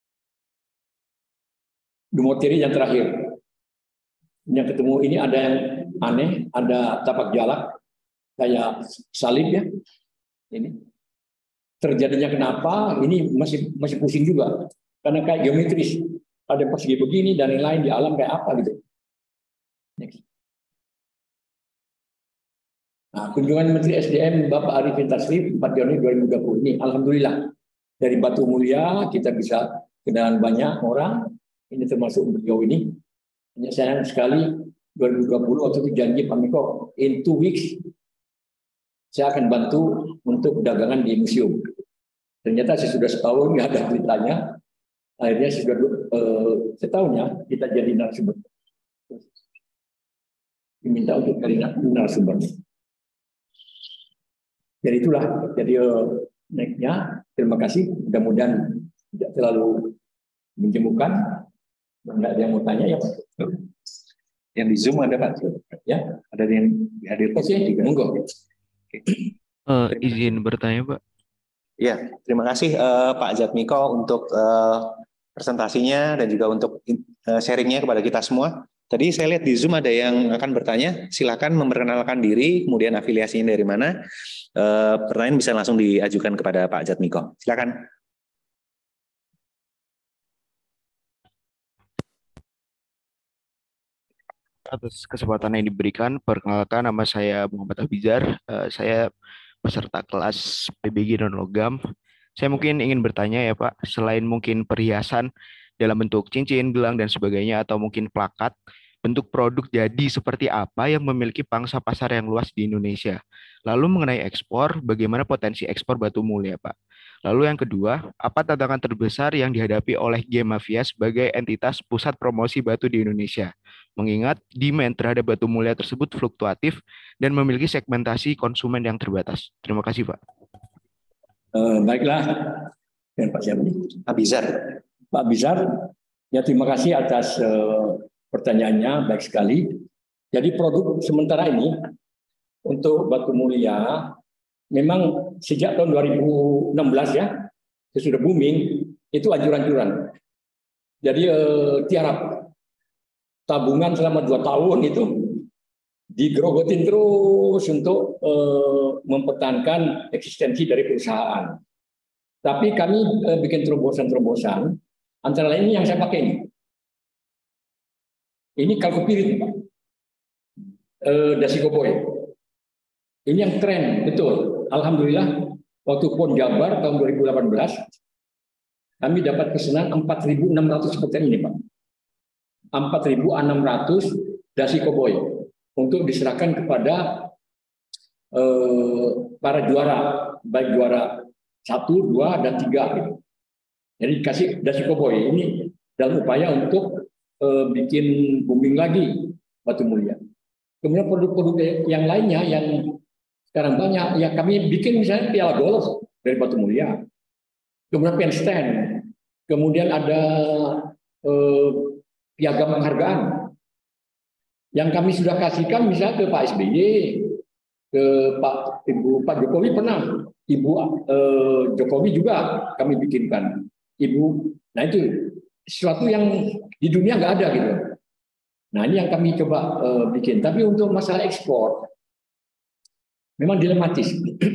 Dumotiri yang terakhir. Yang ketemu ini ada yang aneh, ada tapak jalak kayak salib ya. Ini terjadinya kenapa? Ini masih pusing juga karena kayak geometris. Ada persegi begini dan yang lain di alam kayak apa gitu. Next. Nah, kunjungan Menteri SDM Bapak Arifin Tasrif 4 Januari 2020 ini, alhamdulillah dari Batu Mulia kita bisa kenalan banyak orang. Ini termasuk beliau ini. Hanya sayang sekali 2020 waktu itu janji Pak Miko, in 2 weeks saya akan bantu untuk dagangan di museum. Ternyata sudah setahun nggak ada beritanya. Akhirnya sudah setahun ya kita jadi narasumber. Diminta untuk kali narasumber. Jadi itulah. Jadi naiknya. Terima kasih. Mudah-mudahan tidak terlalu menjemukan. Enggak ada yang mau tanya ya Pak. Yang di Zoom ada Pak? Ya, ada yang dihadirkan juga. Monggo. Izin bertanya Pak. Ya, terima kasih Pak Jatmiko untuk presentasinya dan juga untuk sharingnya kepada kita semua. Tadi saya lihat di Zoom ada yang akan bertanya, silakan memperkenalkan diri, kemudian afiliasinya dari mana. Pertanyaan bisa langsung diajukan kepada Pak Jatmiko. Silakan. Atas kesempatan yang diberikan, perkenalkan nama saya Muhammad Abizar. Saya peserta kelas PBG non-logam. Saya mungkin ingin bertanya ya Pak, selain mungkin perhiasan dalam bentuk cincin, gelang, dan sebagainya, atau mungkin plakat, bentuk produk jadi seperti apa yang memiliki pangsa pasar yang luas di Indonesia? Lalu mengenai ekspor, bagaimana potensi ekspor batu mulia Pak? Lalu yang kedua, apa tantangan terbesar yang dihadapi oleh Game Mafia sebagai entitas pusat promosi batu di Indonesia? Mengingat demand terhadap batu mulia tersebut fluktuatif dan memiliki segmentasi konsumen yang terbatas. Terima kasih Pak. Baiklah, dan Pak siapa nih? Abizar. Pak Abizar, ya terima kasih atas pertanyaannya, baik sekali. Jadi produk sementara ini untuk batu mulia memang sejak tahun 2016 ya, sudah booming, itu anjuran-anjuran. Jadi tiarap tabungan selama 2 tahun itu digerogotin terus untuk mempertahankan eksistensi dari perusahaan. Tapi kami bikin terobosan-terobosan, antara lain ini yang saya pakai ini. Ini kalkopirit, Pak. Dasi Koboy. Ini yang tren, betul. Alhamdulillah, waktu PON Jabar tahun 2018, kami dapat pesanan 4.600 seperti ini, Pak. 4.600 dasi Koboy untuk diserahkan kepada para juara, baik juara 1, 2, dan 3. Gitu. Jadi dikasih dasi Koboy ini dalam upaya untuk bikin booming lagi batu mulia. Kemudian produk-produk yang lainnya yang sekarang banyak, ya kami bikin misalnya piala golf dari batu mulia, kemudian pen stand, kemudian ada piagam penghargaan yang kami sudah kasihkan misalnya ke Pak SBY, ke Pak Jokowi pernah, Ibu Jokowi juga kami bikinkan, Ibu. Nah itu sesuatu yang di dunia nggak ada gitu. Nah ini yang kami coba bikin. Tapi untuk masalah ekspor memang dilematis.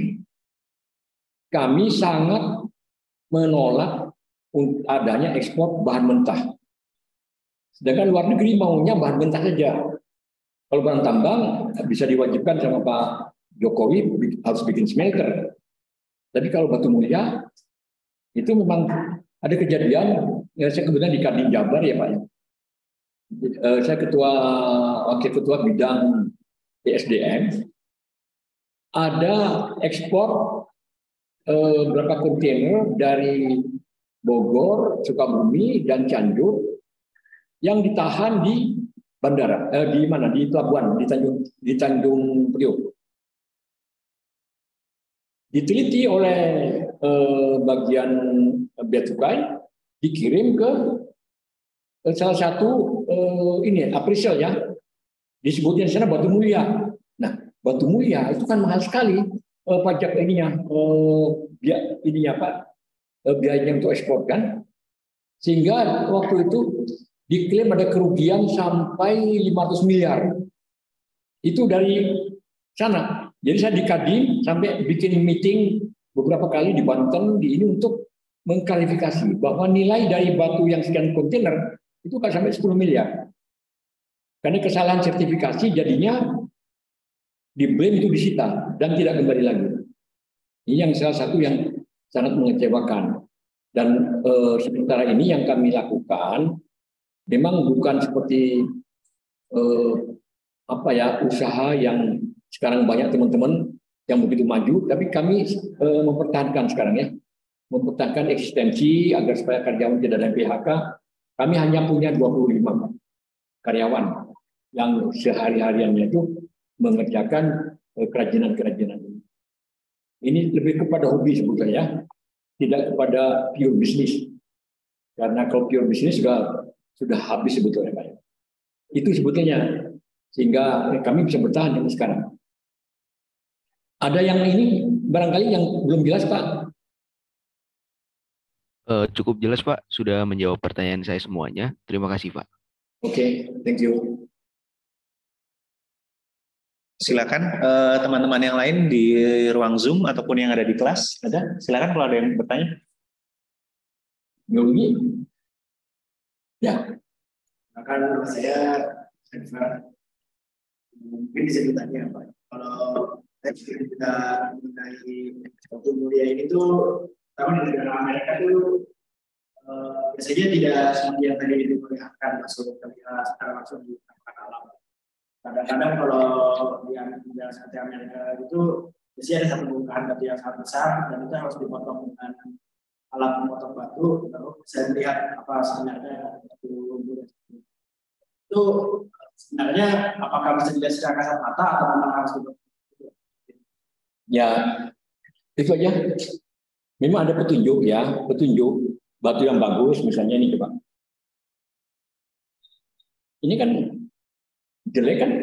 Kami sangat menolak adanya ekspor bahan mentah. Sedangkan luar negeri maunya bahan mentah saja. Kalau bahan tambang bisa diwajibkan sama Pak Jokowi harus bikin smelter. Tapi kalau batu mulia itu memang ada kejadian. Ya, saya kebetulan di Kadin Jabar ya Pak. Saya wakil ketua bidang ESDM. Ada ekspor berapa kontainer dari Bogor, Sukabumi, dan Cianjur yang ditahan di bandara, di mana? Di pelabuhan, di Tanjung Priok. diteliti oleh bagian bea cukai, dikirim ke salah satu appraisal ya, disebutnya di sana batu mulia. Nah, batu mulia itu kan mahal sekali pajak ininya, biayanya untuk ekspor kan, sehingga waktu itu diklaim ada kerugian sampai 500 miliar. Itu dari sana. Jadi saya di Kadin sampai bikin meeting beberapa kali di Banten di ini untuk mengklarifikasi bahwa nilai dari batu yang sekian kontainer itu kan sampai 10 miliar. Karena kesalahan sertifikasi jadinya diblame itu disita dan tidak kembali lagi. Ini yang salah satu yang sangat mengecewakan. Dan sementara ini yang kami lakukan memang bukan seperti usaha yang sekarang banyak teman-teman yang begitu maju, tapi kami mempertahankan sekarang ya, mempertahankan eksistensi agar supaya karyawan tidak ada PHK. Kami hanya punya 25 karyawan yang sehari-hariannya itu mengerjakan kerajinan-kerajinan ini. Ini lebih kepada hobi sebetulnya ya, tidak kepada pure bisnis. Karena kalau pure bisnis sudah habis sebetulnya Pak. Itu sebetulnya sehingga kami bisa bertahan sampai sekarang. Ada yang ini barangkali yang belum jelas Pak? Cukup jelas Pak, sudah menjawab pertanyaan saya semuanya. Terima kasih Pak. Oke, thank you. Silakan teman-teman yang lain di ruang Zoom ataupun yang ada di kelas. Ada? Silakan kalau ada yang bertanya. Yogi? Ya. Maka saya mungkin bisa ditanya Pak. Kalau kita mengenai batu mulia ini tuh, pertama di negara Amerika tuh biasanya tidak seperti yang tadi diperlihatkan masuk terlihat secara langsung di alam. Kadang-kadang kalau di Amerika itu biasanya ada satu bongkahan batu yang sangat besar dan itu harus dipotong dengan alat memotong batu. Lalu saya melihat apa sebenarnya itu sebenarnya apakah bisa dilihat secara kasat mata atau memang harus dipotong? Ya, itu aja. Memang ada petunjuk ya, petunjuk batu yang bagus, misalnya ini coba. Ini kan jelek kan?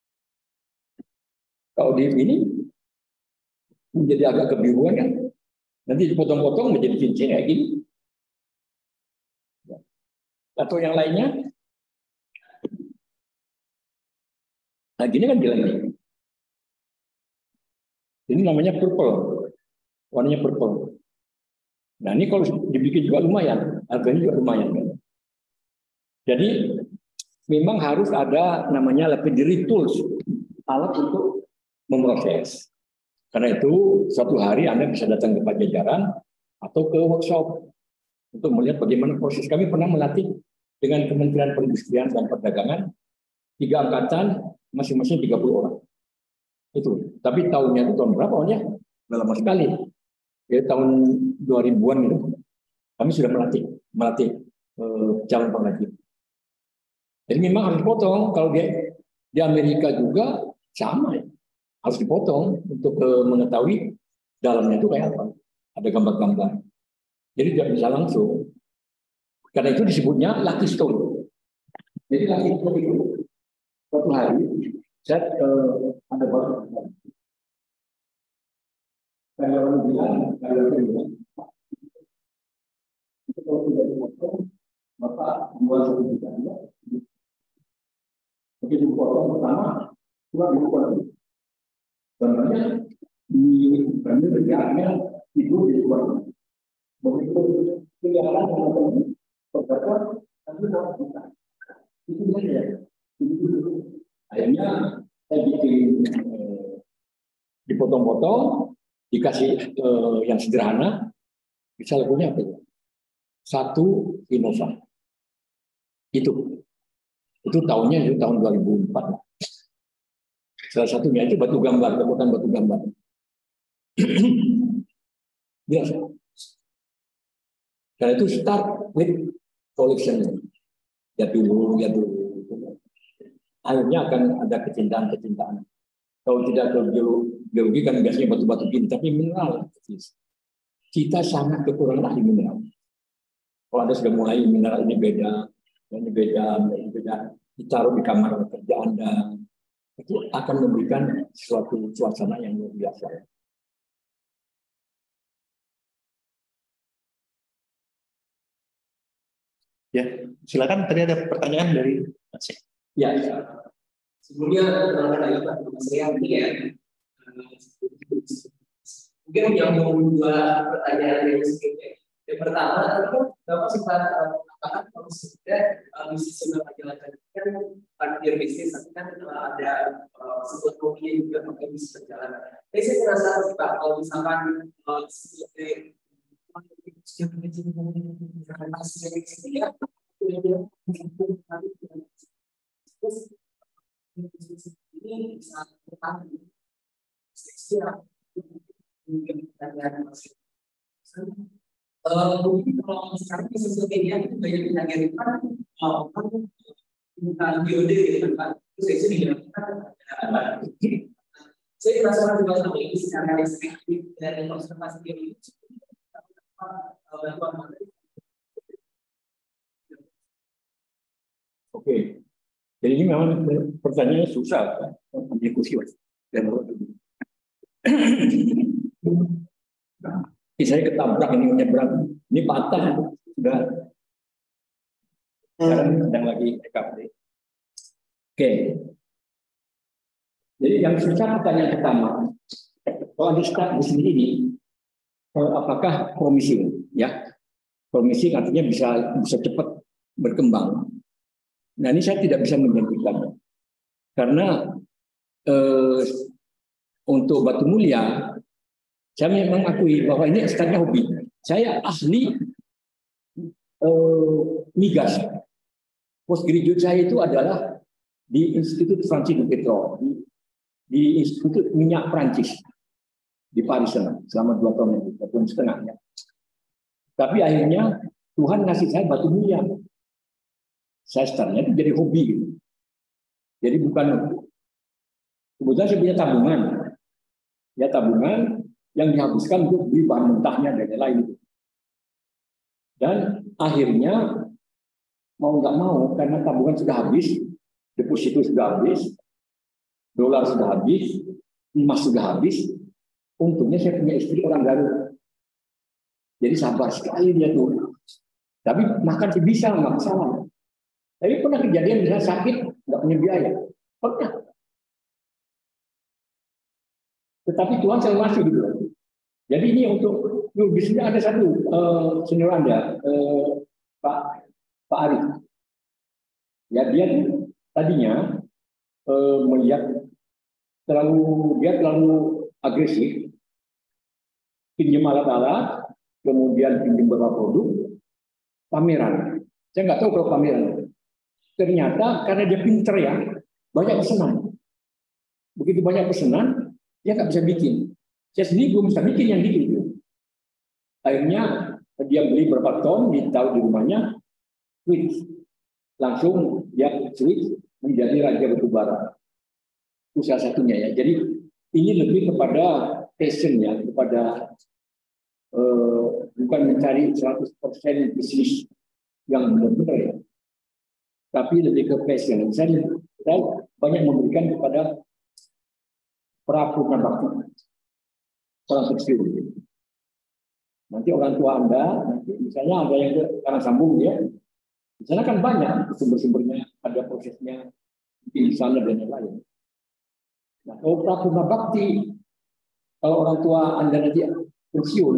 Kalau di ini menjadi agak kebiruan kan? Nanti dipotong-potong menjadi cincin kayak gini. Atau yang lainnya, nah gini kan jelek nih. Ini namanya purple, warnanya purple. Nah ini kalau dibikin juga lumayan, harganya juga lumayan kan. Jadi memang harus ada namanya lapidary tools, alat untuk memproses. Karena itu suatu hari Anda bisa datang ke Pajajaran atau ke workshop untuk melihat bagaimana proses. Kami pernah melatih dengan Kementerian Perindustrian dan Perdagangan 3 angkatan masing-masing 30 orang. Itu. Tapi tahunnya itu tahun berapa ya? Udah lama sekali. Ya, tahun 2000-an gitu. Kami sudah melatih calon pengrajin. Jadi memang harus dipotong. Kalau di Amerika juga sama ya. Harus dipotong untuk mengetahui dalamnya itu kayak apa. Ada gambar-gambar. Jadi tidak bisa langsung. Karena itu disebutnya lucky stone. Jadi lucky stone itu suatu hari saya ada baru. Karyawan bilang, itu kalau tidak dipotong, Bapak jual 1 juta. Begitu potong pertama, kurang dipotong. Contohnya di kerjanya tidur di luar. Begitu kelihatan teman-teman, beberapa nanti mau buka. Itu saja. Akhirnya saya bikin dipotong-potong, dikasih yang sederhana, bisa lakunya apa? 1 Innova. Itu tahunnya itu tahun 2004. Salah satunya itu batu gambar, kekuatan batu gambar. Jelas. Karena itu start with collection. Ya dulu. Akhirnya akan ada kecintaan. Kalau tidak geologi kan biasanya batu-batu gini, tapi mineral. Kita sangat kekurangan ahli mineral. Kalau Anda sudah mulai mineral ini beda, ini beda, ditaruh di kamar kerja Anda, itu akan memberikan suatu suasana yang luar biasa. Ya, silakan. Tadi ada pertanyaan dari Mas. Ya. Sebelumnya lagi Pak, saya ini ya. Mungkin menyambung dua pertanyaan yang sebelumnya. Yang pertama, itu Bapak sempat mengatakan kalau sebenarnya bisnis sudah menjalankan kan parkir bisnis, tapi kan ada sebuah kopinya juga mungkin bisa berjalan. Jadi saya penasaran sih Pak, kalau misalkan sebagai ini bisa bertahan. Mungkin kalau sekarang di sosial media itu banyak mengajarkan bukan biode gitu kan, terus itu dilakukan. Saya penasaran juga sama ini secara restriktif dari konservasi biologi. Oke, jadi ini memang pertanyaannya susah, kan? Diskusi dan saya ketabrak ini menyeberang, ini patah sudah. Sekarang sedang lagi recovery. Oke, jadi yang susah pertanyaan pertama, kalau di start di sini ini, apakah promising? Ya, promising artinya bisa cepat berkembang. Nah ini saya tidak bisa menjanjikan karena untuk Batu Mulia saya memang akui bahwa ini startnya hobi. Saya ahli migas. Postgraduate saya itu adalah di Institut Francis de Petro, di Institut Minyak Prancis di Paris selama 2 tahun itu, 2 tahun setengah ya. Tapi akhirnya Tuhan ngasih saya Batu Mulia. Saya startnya itu jadi hobi gitu. Jadi bukan, kebetulan saya punya tabungan. Ya tabungan yang dihabiskan untuk beli bahan mentahnya dan lain-lain. Dan akhirnya mau nggak mau karena tabungan sudah habis, deposito sudah habis, dolar sudah habis, emas sudah habis. Untungnya saya punya istri orang Garut. Jadi sabar sekali dia tuh. Tapi makan sih bisa, nggak masalah. Tapi pernah kejadian misalnya sakit, nggak punya biaya. Pernah. Tetapi Tuhan selalu masih gitu. Jadi ini untuk di sini ada satu senior Anda, Pak Arif. Ya dia tadinya melihat dia terlalu agresif, pinjam alat-alat, kemudian pinjam beberapa produk, pameran. Saya nggak tahu kalau pameran. Ternyata karena dia pinter ya, banyak pesanan. Begitu banyak pesanan, dia nggak bisa bikin. Saya sendiri belum bisa bikin yang gitu. Akhirnya dia beli berapa ton, ditaruh di rumahnya, switch. Langsung dia switch menjadi raja batu bara. Itu salah satunya ya. Jadi ini lebih kepada passion ya, kepada bukan mencari 100% bisnis yang benar-benar ya. Tapi lebih ke passion. Saya banyak memberikan kepada pra-purna bakti orang kecil. Nanti orang tua Anda, nanti misalnya ada yang karena sambung ya, di sana kan banyak sumber-sumbernya, ada prosesnya di sana dan yang lain. Nah, kalau pra-purna bakti, kalau orang tua Anda nanti pensiun,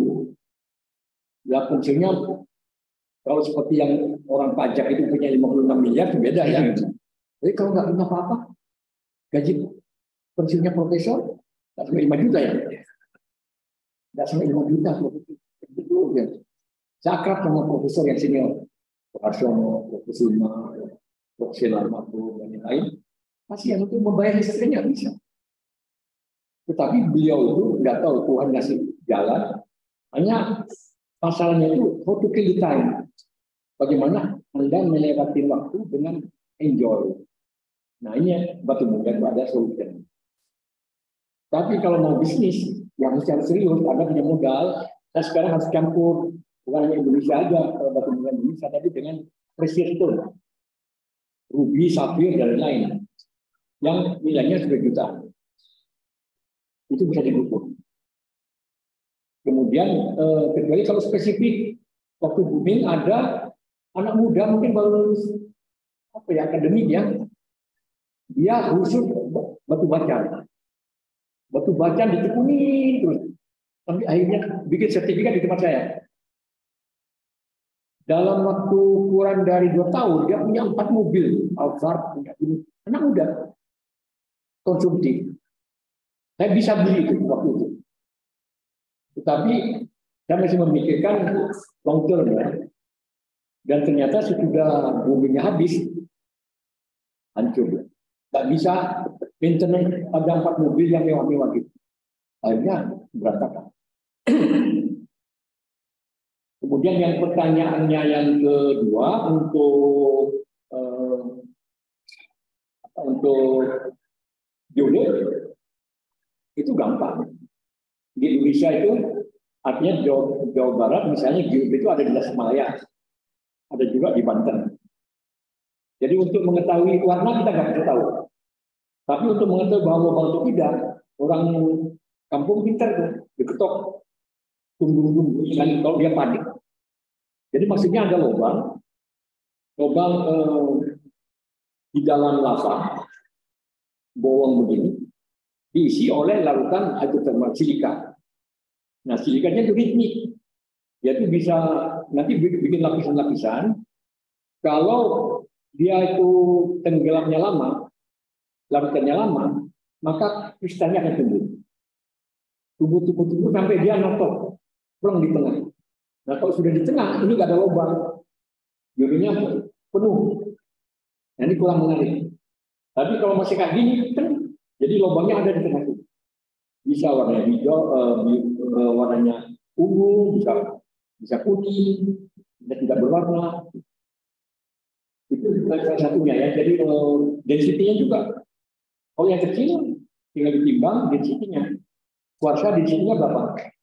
ya pensiunnya kalau seperti yang orang pajak itu punya 56 miliar, itu beda ya. Jadi kalau nggak punya apa-apa, gaji pensiunnya profesor, nggak sampai 5 juta ya. Nggak sampai 5 juta. Itu ya. Saya akrab sama profesor yang senior. Pak Arsono, Pak Kusuma, Pak Sinar Mahfud, dan lain-lain. Kasihan untuk membayar istrinya bisa. Tetapi beliau itu nggak tahu Tuhan ngasih jalan. Hanya masalahnya itu how to kill the time. Bagaimana Anda melewati waktu dengan enjoy. Nah ini Batu Mulia itu ada solusi. Tapi kalau mau bisnis, yang secara serius, Anda punya modal, saya sekarang harus campur, bukan hanya Indonesia aja, kalau batu mulia Indonesia, tapi dengan precious stone, ruby, safir, dan lain-lain, yang nilainya sudah jutaan. Itu bisa didukung. Kemudian, kecuali kalau spesifik, waktu booming ada anak muda mungkin baru lulus akademik ya, dia khusus batu bata. Batu bata ditekuni terus, tapi akhirnya bikin sertifikat di tempat saya. Dalam waktu kurang dari 2 tahun, dia punya 4 mobil, Alphard, punya ini. Anak muda, konsumtif. Saya bisa beli itu waktu itu. Tetapi saya masih memikirkan long term ya. Dan ternyata sesudah boomingnya habis, hancur. Tidak bisa maintenance ada 4 mobil yang mewah-mewah gitu. Akhirnya berantakan. Kemudian yang pertanyaannya yang kedua untuk geodet itu gampang. Di Indonesia itu artinya Jawa Barat misalnya geodet itu ada di Tasikmalaya, ada juga di Banten. Jadi untuk mengetahui warna kita nggak bisa tahu. Tapi untuk mengetahui bahwa lubang itu tidak, orang kampung pintar tuh, diketok, tunggu kalau dia panik. Jadi maksudnya ada lubang di dalam lava, bolong begini, diisi oleh larutan hidrotermal silika. Nah, silikanya itu ritmik, yaitu bisa nanti bikin lapisan-lapisan. Kalau dia itu tenggelamnya lama, larutannya lama, maka kristalnya akan tumbuh. Tumbuh sampai dia notok, plong di tengah. Nah kalau sudah di tengah, ini nggak ada lubang, jadinya penuh. Nah, ini kurang menarik. Tapi kalau masih kayak gini, kan, jadi lubangnya ada di tengah. Bisa warnanya hijau, warnanya ungu, bisa kuning, bisa tidak berwarna. Itu salah satunya ya. Jadi density-nya juga. Kalau yang kecil tinggal ditimbang density-nya. Kuarsa density-nya berapa?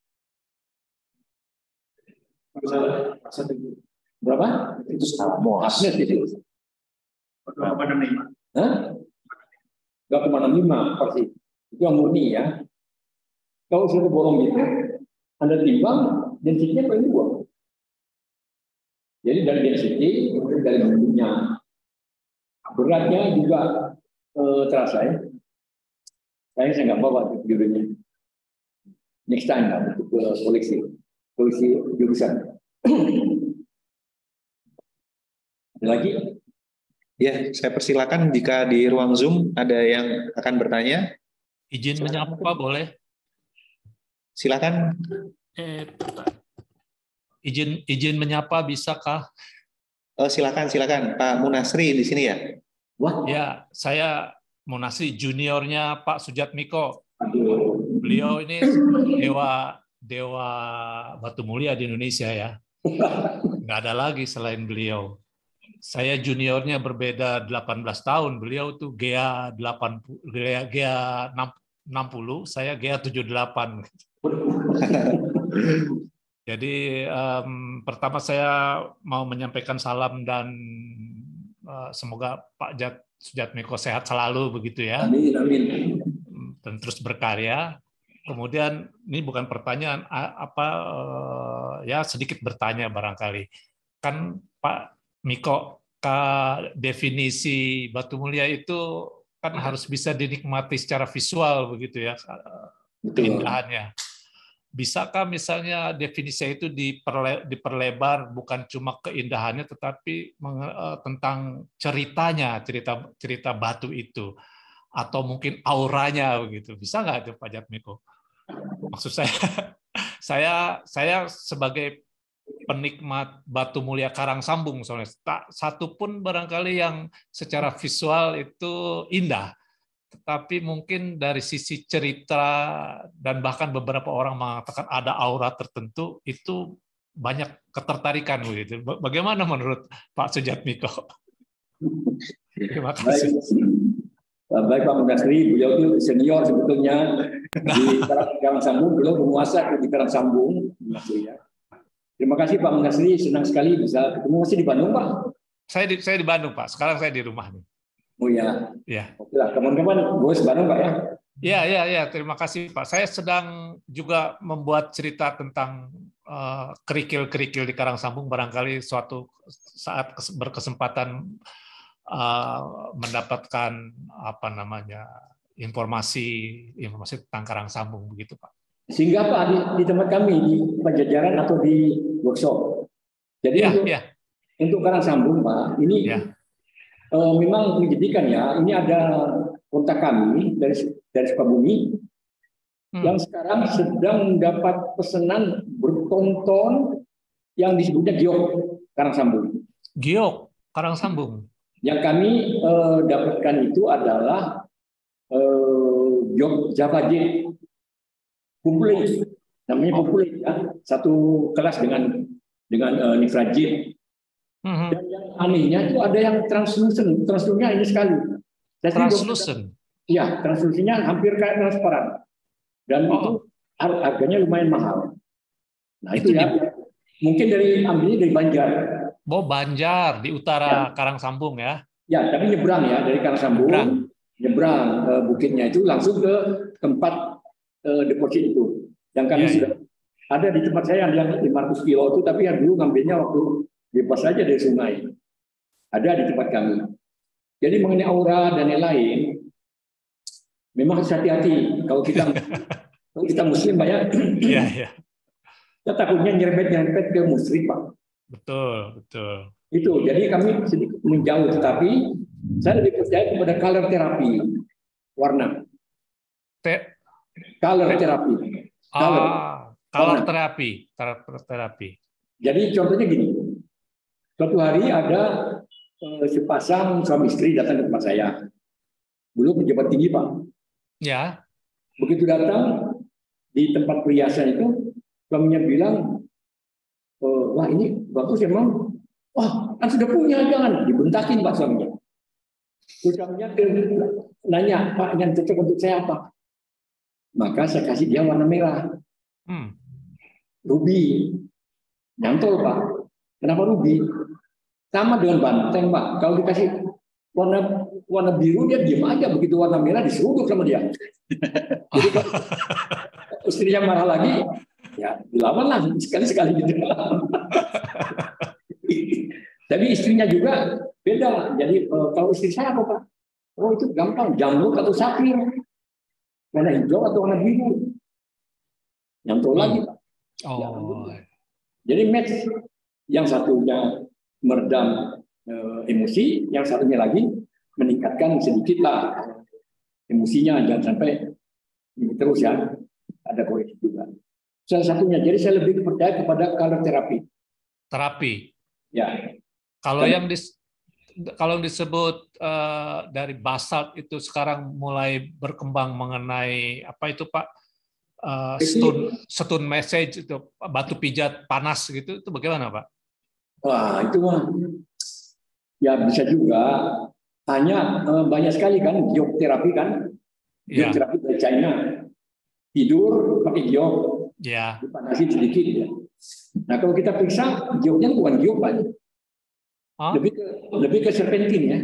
Berapa? Itu skala Mohs. Itu. 2,65. Hah? 2,65 persis. Itu yang murni ya. Kalau sudah bolong gitu, Anda timbang density-nya paling 2. Jadi dari density, kemudian dari bentuknya. Beratnya juga terasa ya. Saya nggak bawa videonya. Next time untuk koleksi jurusan. Ada lagi? Ya, saya persilakan jika di ruang Zoom ada yang akan bertanya. Izin menyapa boleh? Silakan. Izin menyapa bisakah? Silakan Pak Munasri di sini ya. Wah. Ya, saya Munasri juniornya Pak Sujatmiko. Beliau ini dewa batu mulia di Indonesia ya. Nggak ada lagi selain beliau. Saya juniornya berbeda 18 tahun. Beliau tuh GA 60, saya GA 78. Jadi pertama saya mau menyampaikan salam dan semoga Pak Sujatmiko sehat selalu begitu ya. Amin. Dan terus berkarya. Kemudian ini bukan pertanyaan ya sedikit bertanya barangkali. Kan Pak Miko, definisi batu mulia itu kan harus bisa dinikmati secara visual begitu ya, keindahannya. Bisakah misalnya definisi itu diperlebar bukan cuma keindahannya tetapi tentang cerita batu itu atau mungkin auranya begitu. Bisa nggak itu Pak Jatmiko? Maksud saya sebagai penikmat batu mulia Karang Sambung soalnya tak satu pun barangkali yang secara visual itu indah. Tetapi mungkin dari sisi cerita dan bahkan beberapa orang mengatakan ada aura tertentu itu banyak ketertarikan begitu. Bagaimana menurut Pak Sujatmiko? Terima kasih. baik Pak Munasri, beliau itu senior sebetulnya di Karang Sambung, beliau menguasai di Karang Sambung. Ya. Terima kasih Pak Munasri, senang sekali bisa ketemu. Masih di Bandung Pak? Saya di Bandung Pak, sekarang saya di rumah nih. Oh ya. Ya. Oke lah, kawan-kawan, bos Bandung Pak ya. Ya, terima kasih Pak. Saya sedang juga membuat cerita tentang kerikil-kerikil di Karang Sambung. Barangkali suatu saat berkesempatan mendapatkan informasi tentang Karang Sambung begitu Pak. Sehingga Pak di tempat kami di Pajajaran atau di workshop. Jadi untuk Karang Sambung Pak, ini memang menjadikan ya. Ini ada kontak kami dari Sukabumi yang sekarang sedang mendapat pesanan bertonton yang disebutnya giok Karang Sambung. Giok Karang Sambung. Yang kami dapatkan itu adalah giok Java J Kumpulit, namanya Kumpulit ya, satu kelas dengan Nifra J. Dan yang anehnya itu ada yang translucent, translucentnya ini sekali. Translucent. Iya, translusinya hampir kayak transparan. Dan itu harganya lumayan mahal. Nah, itu ya. Mungkin ambilnya dari Banjar. Banjar di utara Karang Sambung ya. Ya, tapi nyebrang ya dari Karang Sambung. Nyebrang bukitnya itu langsung ke tempat deposit itu. Yang kami sudah ada di tempat saya yang 500 kilo itu, tapi yang dulu ngambilnya waktu bebas saja dari sungai. Ada di tempat kami. Jadi mengenai aura dan lain-lain, memang harus hati-hati kalau kita Muslim Pak ya. Iya. Kita takutnya nyerempet ke musyrik Pak. Betul. Itu. Jadi kami sedikit menjauh, tetapi saya lebih percaya kepada color terapi, warna. Color terapi. Color terapi. Jadi contohnya gini. Suatu hari ada sepasang suami istri datang ke tempat saya. Belum pejabat tinggi Pak. Ya. Begitu datang di tempat perhiasan itu, suaminya bilang, wah ini bagus emang. Wah kan sudah punya, jangan dibentakin Pak suaminya. Terus suaminya nanya, Pak yang cocok untuk saya apa? Maka saya kasih dia warna merah. Ruby. Nyantol Pak. Kenapa ruby? Sama dengan banteng Pak. Kalau dikasih warna biru dia diam aja, begitu warna merah diseruduk sama dia. Jadi istrinya marah lagi, ya dilawan lah sekali-sekali gitu. Tapi istrinya juga beda. Jadi kalau istri saya apa Pak? Oh itu gampang, jamrut atau safir. Warna hijau atau warna biru. Nyantol lagi Pak. Ya, jadi match. Yang satunya meredam emosi, yang satunya lagi meningkatkan sedikit lah emosinya, jangan sampai terus ya, ada koreksi juga. Salah satunya, jadi saya lebih percaya kepada color terapi. Ya. Kalau disebut dari basalt itu sekarang mulai berkembang mengenai apa itu Pak? Stone message itu batu pijat panas gitu, itu bagaimana Pak? Wah itu mah ya bisa juga, hanya banyak sekali kan giok terapi kan, giok terapi dari China, tidur pakai giok, dipanasin sedikit ya. Nah kalau kita periksa gioknya bukan giok Pak, lebih ke serpentin ya.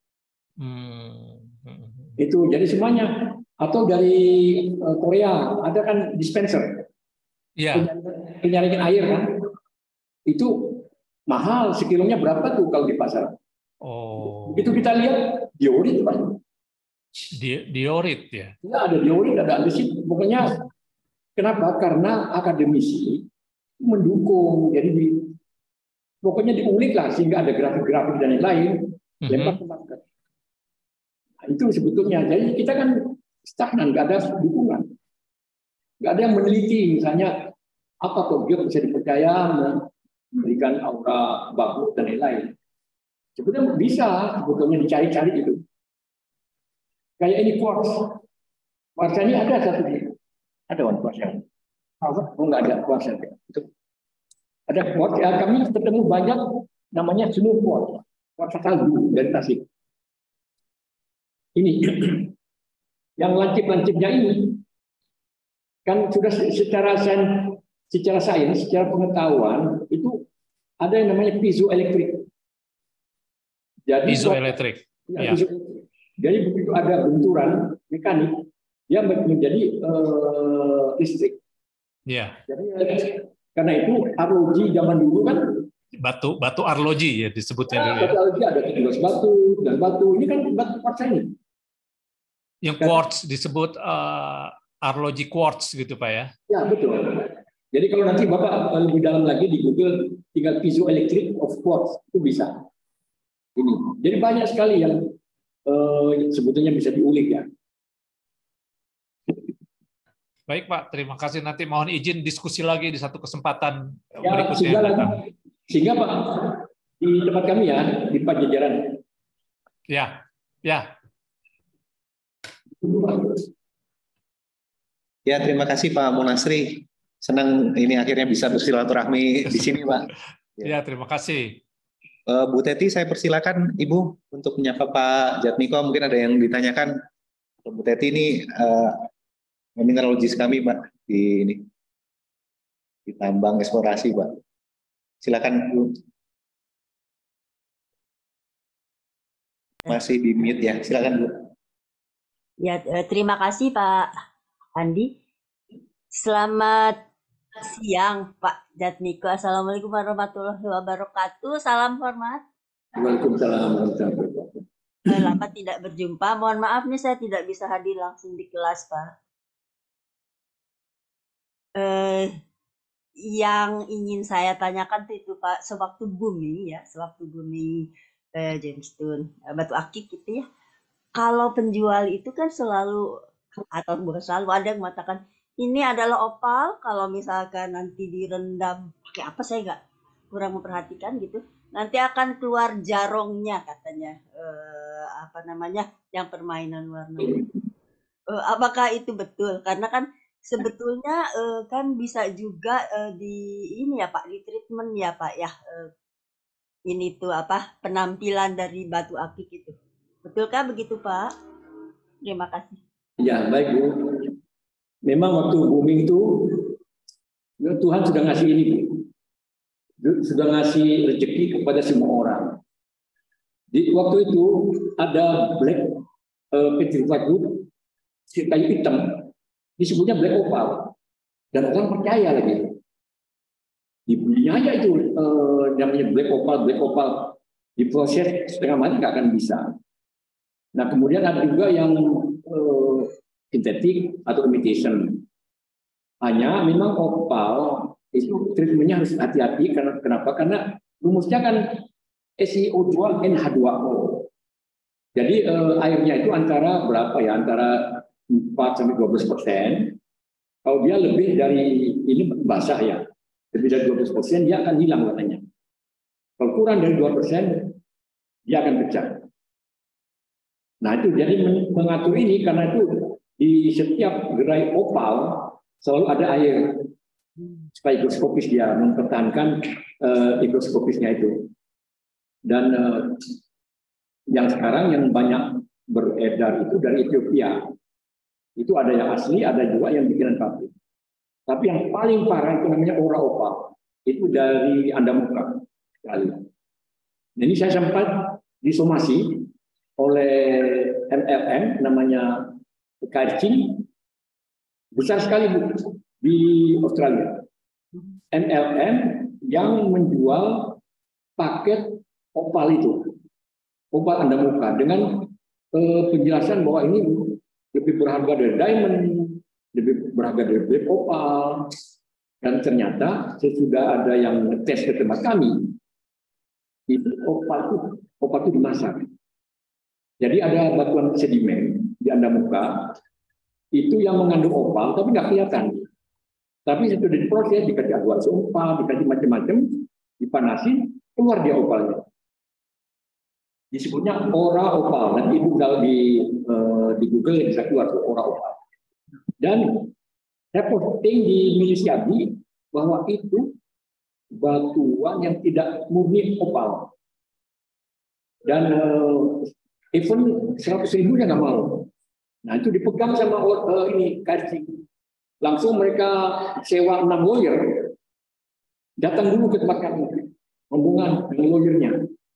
Itu jadi semuanya. Atau dari Korea ada kan dispenser, penyaringan air kan, itu mahal, sekilonya berapa tuh kalau di pasar? Begitu kita lihat diorit Pak. Diorit ya? Ya ada diorit, ada andesit. Pokoknya kenapa? Karena akademisi mendukung. Jadi pokoknya diulik lah sehingga ada grafik-grafik dan lain-lain. Lempar ke market. Nah, itu sebetulnya. Jadi kita kan stagnan, nggak ada dukungan, nggak ada yang meneliti misalnya apa kok dia bisa dipercaya memberikan aura bagus dan lain-lain. Sebetulnya bisa sebetulnya dicari-cari itu. Kayak ini quartz, ini ada satu ada quartz yang nggak ada quartz itu. Ada quartz ya, kami ketemu banyak namanya snow quartz salju dari Tasik. ini yang lancip-lancipnya ini kan sudah secara sains, secara pengetahuan itu ada yang namanya piezoelektrik. Jadi Piezoelektrik. Ya. Jadi begitu ada benturan mekanik, dia menjadi listrik. Ya. Jadi karena itu arloji zaman dulu kan batu arloji ya disebutnya dulu ya. Batu arloji ada 17 batu dan batu ini kan batu quartz ini. Yang quartz disebut arloji quartz gitu Pak ya. Ya betul. Jadi kalau nanti Bapak lebih dalam lagi di Google tinggal piezoelectric of quartz itu bisa. Ini. Jadi banyak sekali yang sebetulnya bisa diulik ya. Baik Pak, terima kasih. Nanti mohon izin diskusi lagi di satu kesempatan Ya, berikutnya yang datang. Sehingga Pak di tempat kami ya di Pajajaran. Ya, ya. Ya, terima kasih Pak Munasri. Senang ini akhirnya bisa bersilaturahmi di sini Pak. Ya, terima kasih. Bu Teti, saya persilakan Ibu untuk menyapa Pak Jatmiko. Mungkin ada yang ditanyakan. Bu Teti ini mineralogis kami Pak di tambang eksplorasi Pak. Silakan Bu. Masih di mute ya. Silakan Bu. Ya, terima kasih Pak Andi. Selamat siang Pak Jatmiko. Assalamualaikum warahmatullahi wabarakatuh. Salam hormat. Waalaikumsalam. Lama tidak berjumpa. Mohon maaf nih saya tidak bisa hadir langsung di kelas Pak. Yang ingin saya tanyakan itu Pak, sewaktu booming gemstone, batu akik gitu ya. Kalau penjual itu kan selalu, atau bukan selalu, ada yang mengatakan ini adalah opal, kalau misalkan nanti direndam pakai apa saya kurang memperhatikan gitu, nanti akan keluar jarongnya katanya, yang permainan warna. Apakah itu betul? Karena kan sebetulnya kan bisa juga di treatment ya Pak ya, ini tuh penampilan dari batu akik itu. Betulkah begitu Pak? Terima kasih. Ya baik Bu. Memang waktu booming itu Tuhan sudah ngasih ini Bu. Sudah ngasih rezeki kepada semua orang. Di waktu itu ada black petrified wood, kayu hitam, disebutnya black opal, dan orang percaya lagi. Dibelinya aja itu namanya black opal diproses setengah mati nggak akan bisa. Nah kemudian ada juga yang sintetik atau imitation. Hanya memang opal itu treatmentnya harus hati-hati kenapa? Karena rumusnya kan SiO2 NH2O. Jadi airnya itu antara berapa ya? Antara 4-12%. Kalau dia lebih dari ini basah ya, lebih dari 12% dia akan hilang katanya. Kalau kurang dari 2% dia akan pecah. Nah itu jadi mengatur ini karena itu di setiap gerai opal selalu ada air supaya higroskopis dia mempertahankan higroskopisnya itu. Dan yang sekarang yang banyak beredar itu dari Ethiopia. Itu ada yang asli, ada juga yang bikinan pabrik. Tapi yang paling parah itu namanya ora opal. Itu dari Andamuka. Ini saya sempat disomasi oleh MLM, namanya KRC, besar sekali Bu, di Australia. MLM yang menjual paket opal itu, opal Andamuka, dengan penjelasan bahwa ini lebih berharga dari diamond, lebih berharga dari black opal, dan ternyata sesudah ada yang tes ke tempat kami, itu opal itu dimasak. Jadi ada batuan sedimen di Andamuka itu yang mengandung opal, tapi nggak kelihatan. Tapi setelah diproses, dikasih aduan opal, dikasih macam-macam, dipanasin, keluar dia opalnya. Disebutnya ora opal. Nanti Ibu kalau di Google bisa keluar tuh ora opal. Dan reporting di Milisiabi bahwa itu batuan yang tidak murni opal. Dan Even 100.000 nggak mau. Nah itu dipegang sama ini KRC. Langsung mereka sewa 6 lawyer, datang dulu ke tempat kami, rombongan dengan lawyernya,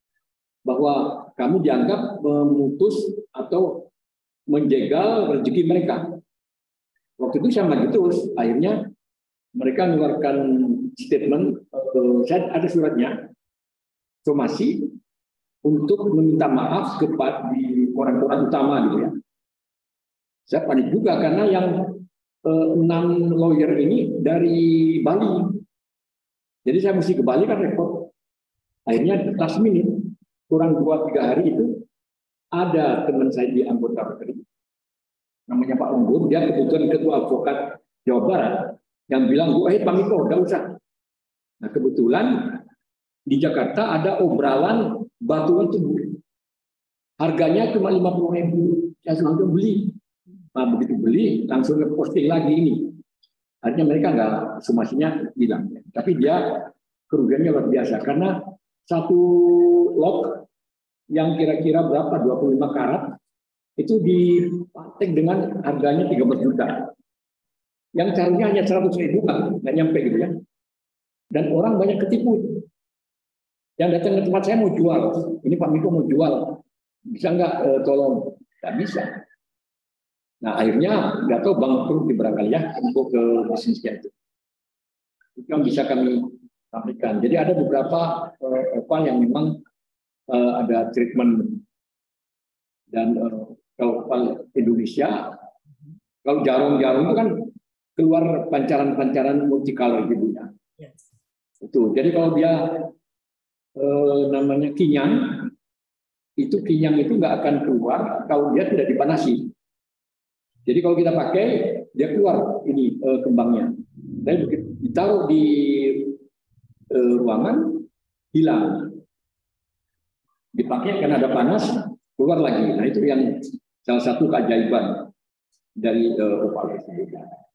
bahwa kami dianggap memutus atau menjegal rezeki mereka. Waktu itu saya maju terus, akhirnya mereka mengeluarkan statement, saya ada suratnya, somasi untuk meminta maaf kepada orang-orang utama gitu ya. Saya panik juga karena yang 6 lawyer ini dari Bali. Jadi saya mesti ke Bali kan repot. Akhirnya last minute, kurang 2-3 hari itu, ada teman saya di anggota PKI, namanya Pak Unggur, dia kebetulan ketua advokat Jawa Barat, yang bilang, Pak Miko, nggak usah. Nah kebetulan di Jakarta ada obralan batuan tubuh. Harganya cuma 50.000. Saya langsung beli. Nah, begitu beli, langsung posting lagi ini. Artinya mereka nggak somasinya bilang. Tapi dia kerugiannya luar biasa. Karena satu lot yang kira-kira berapa, 25 karat, itu dipatek dengan harganya 13 juta. Yang carinya hanya 100.000, nggak nyampe gitu ya. Dan orang banyak ketipu. Yang datang ke tempat saya mau jual. Ini Pak Miko mau jual. Bisa nggak tolong? Nggak bisa. Nah akhirnya nggak tahu bangkrut di barangkali ya untuk ke bisnisnya itu. Itu yang bisa kami sampaikan. Jadi ada beberapa opal yang memang ada treatment dan kalau opal Indonesia, kalau jarum-jarum itu kan keluar pancaran-pancaran multicolor gitu ya. Itu. Jadi kalau dia namanya kinyang, itu kinyang itu nggak akan keluar kalau dia tidak dipanasi. Jadi kalau kita pakai, dia keluar ini kembangnya. Tapi begitu ditaruh di ruangan, hilang. Dipakai karena ada panas, keluar lagi. Nah itu yang salah satu keajaiban dari opal tersebut.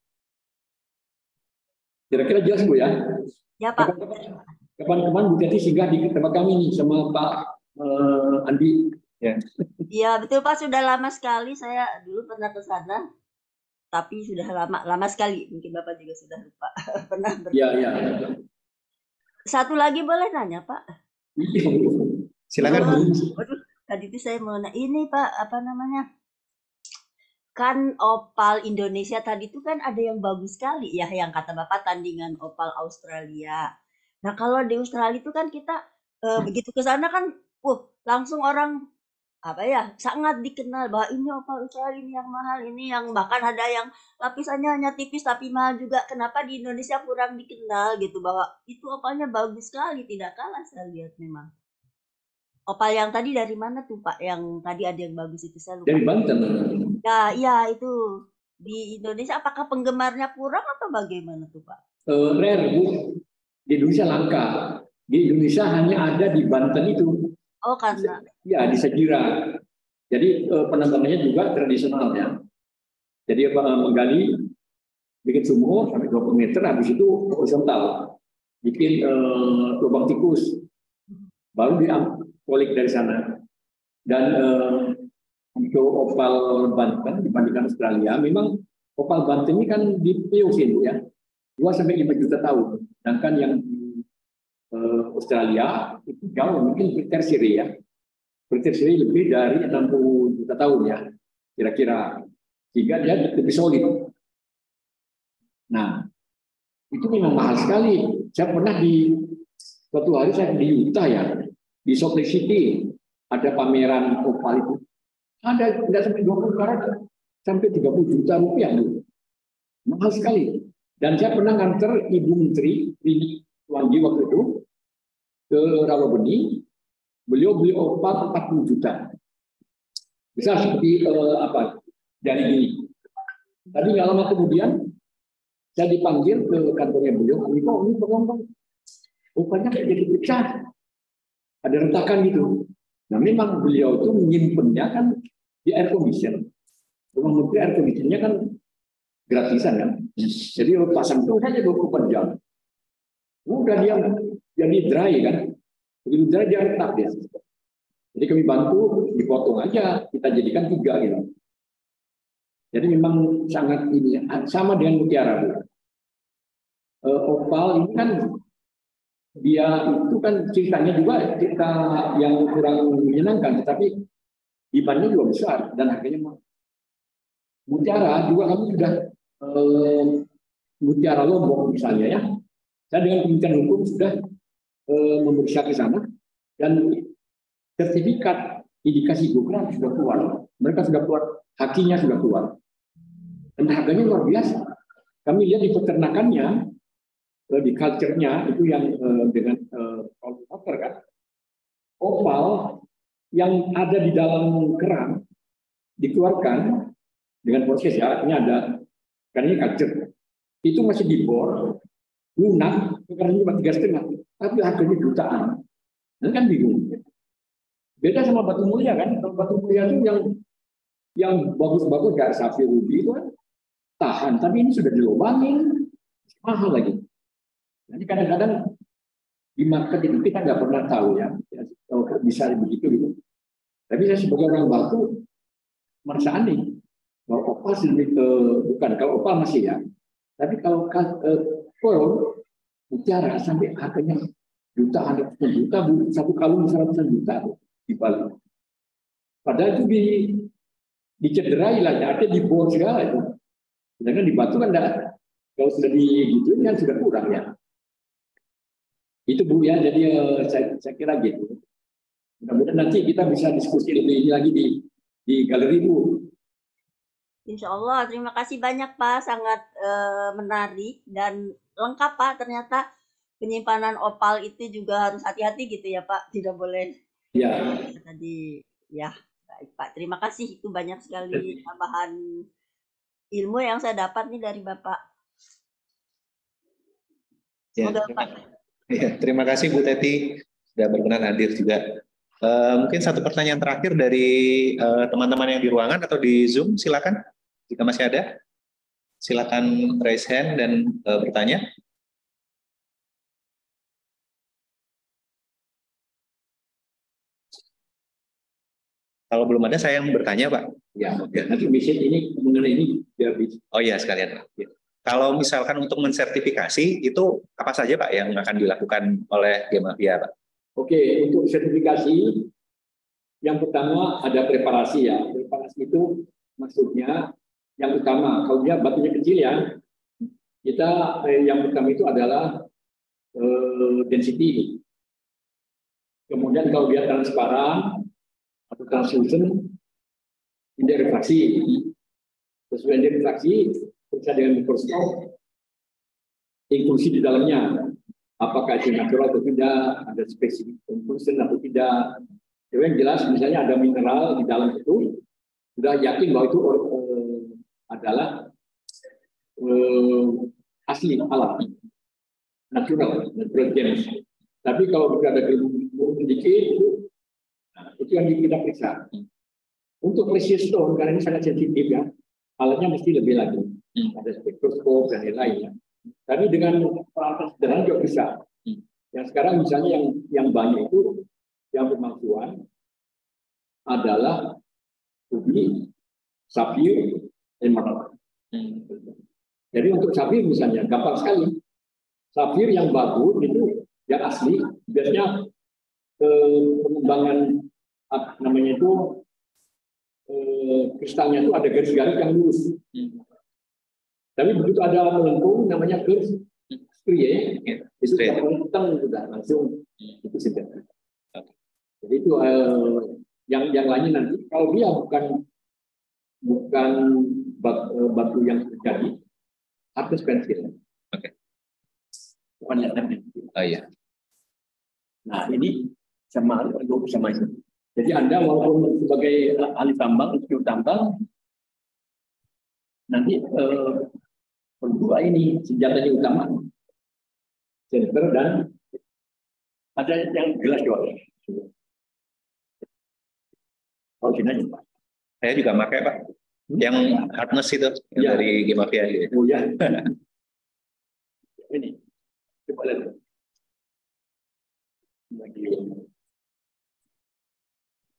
Kira-kira jelas Bu ya? Ya Pak. Kapan-kapan Bu Teti singgah di tempat kami nih sama Pak Andi. Ya. Iya betul Pak, sudah lama sekali saya dulu pernah ke sana, tapi sudah lama sekali, mungkin Bapak juga sudah lupa pernah bertemu. Iya. Satu lagi boleh nanya Pak? Silakan Bu. Waduh, tadi itu saya mau nanya ini Pak, apa namanya? Kan opal Indonesia tadi itu kan ada yang bagus sekali ya, yang kata Bapak tandingan opal Australia. Nah kalau di Australia itu kan kita begitu ke sana kan, langsung orang apa ya sangat dikenal bahwa ini opal Australia ini yang mahal, ini yang bahkan ada yang lapisannya hanya tipis tapi mahal juga. Kenapa di Indonesia kurang dikenal gitu bahwa itu opalnya bagus sekali, tidak kalah saya lihat memang. Opal yang tadi dari mana tuh Pak? Yang tadi ada yang bagus itu saya lupa. Dari Banten. Ya, iya itu di Indonesia apakah penggemarnya kurang atau bagaimana tuh Pak? Rare Bu, di Indonesia langka. Di Indonesia hanya ada di Banten itu. Oh karena ya di Sajira. Jadi penambangannya juga tradisional ya. Jadi menggali, bikin sumur sampai 20 meter, habis itu horizontal, bikin lubang tikus, baru dipolik dari sana. Dan untuk opal Banten dibandingkan Australia, memang opal Banten ini kan di Pliocene ya, 2-5 juta tahun. Sedangkan yang Australia itu jauh, mungkin Tertiary ya. Tertiary lebih dari 60 juta tahun ya, kira-kira. Sehingga dia lebih solid. Nah, itu memang mahal sekali. Saya pernah suatu hari saya di Utah ya, di Salt Lake City, ada pameran opal itu. Ada tidak sampai 20 karat, sampai 30 juta rupiah. Mahal sekali. Dan saya pernah nganter Ibu Menteri, Rini Tuanji waktu itu, ke Rawabeni, beliau beli opal 40 juta. Bisa seperti dari gini. Tadi nggak lama kemudian, saya dipanggil ke kantornya beliau, ini tolong, opalnya kayak jadi pecah. Ada retakan gitu. Nah memang beliau itu menyimpannya kan di air condition. Rumah menteri air conditionnya kan gratisan kan. Jadi pasang itu saja 24 jam. Udah dia jadi dry kan. Begitu dry dia retak dia. Jadi kami bantu dipotong aja, kita jadikan 3 gitu. Jadi memang sangat ini sama dengan mutiara. Bu. Opal ini kan dia itu kan ceritanya juga cerita yang kurang menyenangkan, tetapi imannya juga besar dan harganya mahal. Mutiara juga kami sudah mutiara Lombok misalnya ya. Saya dengan Kementerian Hukum sudah memeriksa ke sana dan sertifikat indikasi geografis sudah keluar. Mereka sudah keluar, hakinya sudah keluar. Dan harganya luar biasa. Kami lihat di peternakannya, di culture-nya itu yang dengan water kan. Opal yang ada di dalam kerang dikeluarkan dengan proses ya, artinya ada karena ini culture. Itu masih dibor, lunak, karena cuma 3,5, tapi harganya jutaan. Ini kan bingung. Beda sama batu mulia kan, kalau batu mulia itu yang bagus-bagus kayak safir ruby itu kan tahan, tapi ini sudah dilobangin, mahal lagi. Jadi kadang-kadang di market itu kita nggak pernah tahu ya, kalau bisa begitu gitu. Tapi saya sebagai orang batu merasa aneh bahwa opal bukan kalau opal masih ya, tapi kalau pearl mutiara sampai harganya jutaan, juta, satu kalung 100 juta di Bali. Padahal itu dicederai lah, artinya dibor segala itu. Sedangkan di batu kan enggak, kalau sudah digituin kan sudah kurang ya. Itu Bu ya, jadi saya kira gitu. Mudah-mudahan nanti kita bisa diskusi lebih lagi di galeri Bu. Insya Allah, terima kasih banyak Pak, sangat menarik dan lengkap Pak. Ternyata penyimpanan opal itu juga harus hati-hati gitu ya Pak, tidak boleh. Ya. Tadi ya, baik Pak. Terima kasih, itu banyak sekali tambahan ilmu yang saya dapat nih dari Bapak. Semoga Pak. Ya, terima kasih Bu Teti sudah berkenan hadir juga. Mungkin satu pertanyaan terakhir dari teman-teman yang di ruangan atau di Zoom, silakan jika masih ada. Silakan raise hand dan bertanya. Kalau belum ada, saya yang bertanya, Pak. Ya, nanti misi ini mengenai ini biar bisa. Oh iya, sekalian. Ya. Kalau misalkan untuk mensertifikasi, itu apa saja, Pak, yang akan dilakukan oleh Gemavia, Pak? Oke, untuk sertifikasi, yang pertama ada preparasi ya. Preparasi itu maksudnya yang utama, kalau dia batunya kecil ya, kita yang pertama itu adalah density. Kemudian kalau dia transparan atau translucent, indeks refraksi. Sesuai indeks refraksi, periksa dengan mikroskop, inklusi di dalamnya. Apakah itu natural atau tidak, ada spesifik inclusion atau tidak. Jadi yang jelas, misalnya ada mineral di dalam itu, sudah yakin bahwa itu adalah asli, alami, natural gems. Tapi kalau ada gelembung sedikit, itu yang kita periksa. Untuk precious stone, karena ini sangat sensitif ya, alatnya mesti lebih lagi. Ada spektroskop dan lain-lain. Tapi dengan peralatan sederhana juga bisa. Yang sekarang misalnya yang banyak itu, yang pemalsuan adalah ruby, safir, emerald. Jadi untuk safir misalnya, gampang sekali. Safir yang bagus itu, yang asli, biasanya pengembangan namanya itu kristalnya itu ada garis-garis yang lurus. Tapi begitu ada melengkung namanya garis strie, itu hitam sudah langsung itu sudah. Jadi itu yang lainnya nanti kalau dia bukan batu yang terjadi, harus pensil. Oke. Bukan yang pensil. Oh iya. Nah ini sama itu. Jadi Anda walaupun sebagai ahli tambang, insinyur tambang, nanti berdua ini senjatanya utama, sensor dan ada yang gelas doang. Kalau sini aja Pak. Saya juga pakai Pak, yang hardness itu yang Ya. dari Gemavia gitu. Oh ya. Ini coba lihat. Lagi.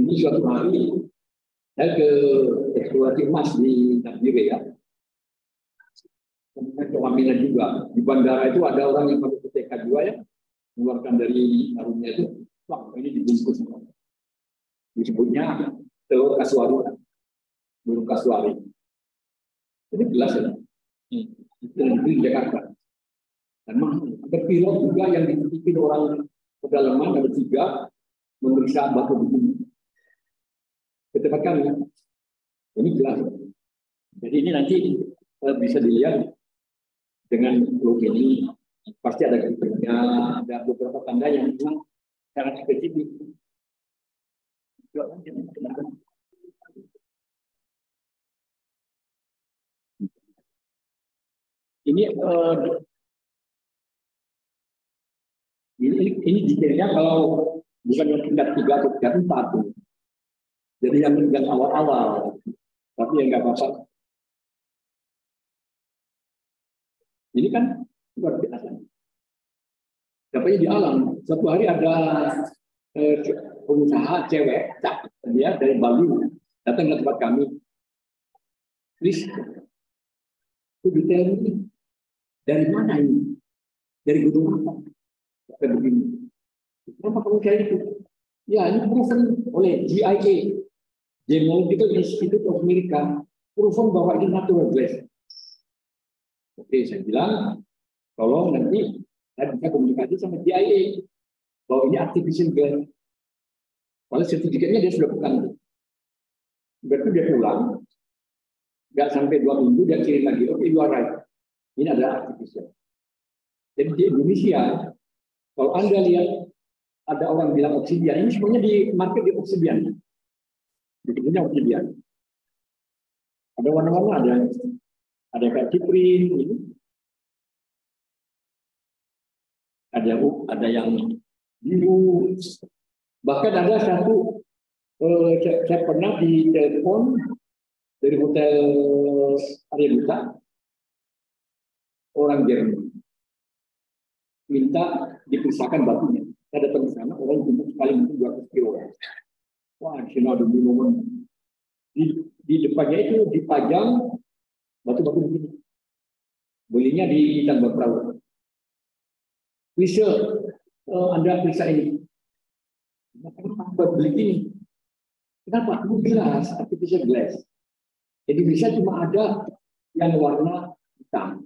Ini suatu hari saya ke eksplorasi emas di Nigeria ya. Kemudian ke Wamena juga. Di bandara itu ada orang yang pakai PTK 2 ya, mengeluarkan dari sarungnya itu, wah ini dibungkus. Disebutnya telur kasuari, burung kasuari. Ini jelas ya. Itu di Jakarta. Dan ada pilot juga yang dipimpin orang pedalaman, ada 3 memeriksa batu begini. Ke tempat kami. Ini jelas. Jadi ini nanti bisa dilihat dengan logo ini. Pasti ada kriteria, ada beberapa tanda yang memang sangat spesifik. Ini detailnya kalau bukan yang tingkat 3 atau tingkat 4. Jadi yang awal-awal, tapi yang nggak apa-apa. Ini kan luar biasa. Dapatnya di alam. Suatu hari ada pengusaha cewek, dia dari Bali, datang ke tempat kami. Chris, itu detail ini. Dari mana ini? Dari gunung apa? Kayak begini. Kenapa kamu cari itu? Ya, ini proven oleh GIA. Geological Institute of America, proven bahwa ini natural gas. Oke, saya bilang, tolong nanti saya bisa komunikasi sama GIA bahwa ini artificial gas. Kalau sertifikatnya dia sudah pegang. Berarti dia pulang, nggak sampai 2 minggu dia kirim lagi. Oke, you are right. Ini adalah artificial. Jadi di Indonesia, kalau Anda lihat ada orang bilang oksigen, ini semuanya di market di oksigen. Bikinnya oksigen. Ada warna-warna, ada kayak ciprin, ini. Ada yang biru. Bahkan ada satu, saya pernah di telepon dari hotel Arya Duta, orang Jerman minta dipisahkan batunya. Saya datang ke sana, orang jumlah sekali mungkin 200 kilo. Wah, di sini ada minuman. Di depannya itu dipajang batu-batu begini. Belinya di Tambak Perahu. Bisa Anda periksa ini. Kenapa beli ini? Kenapa? Ini gelas, artificial glass. Jadi bisa cuma ada yang warna hitam.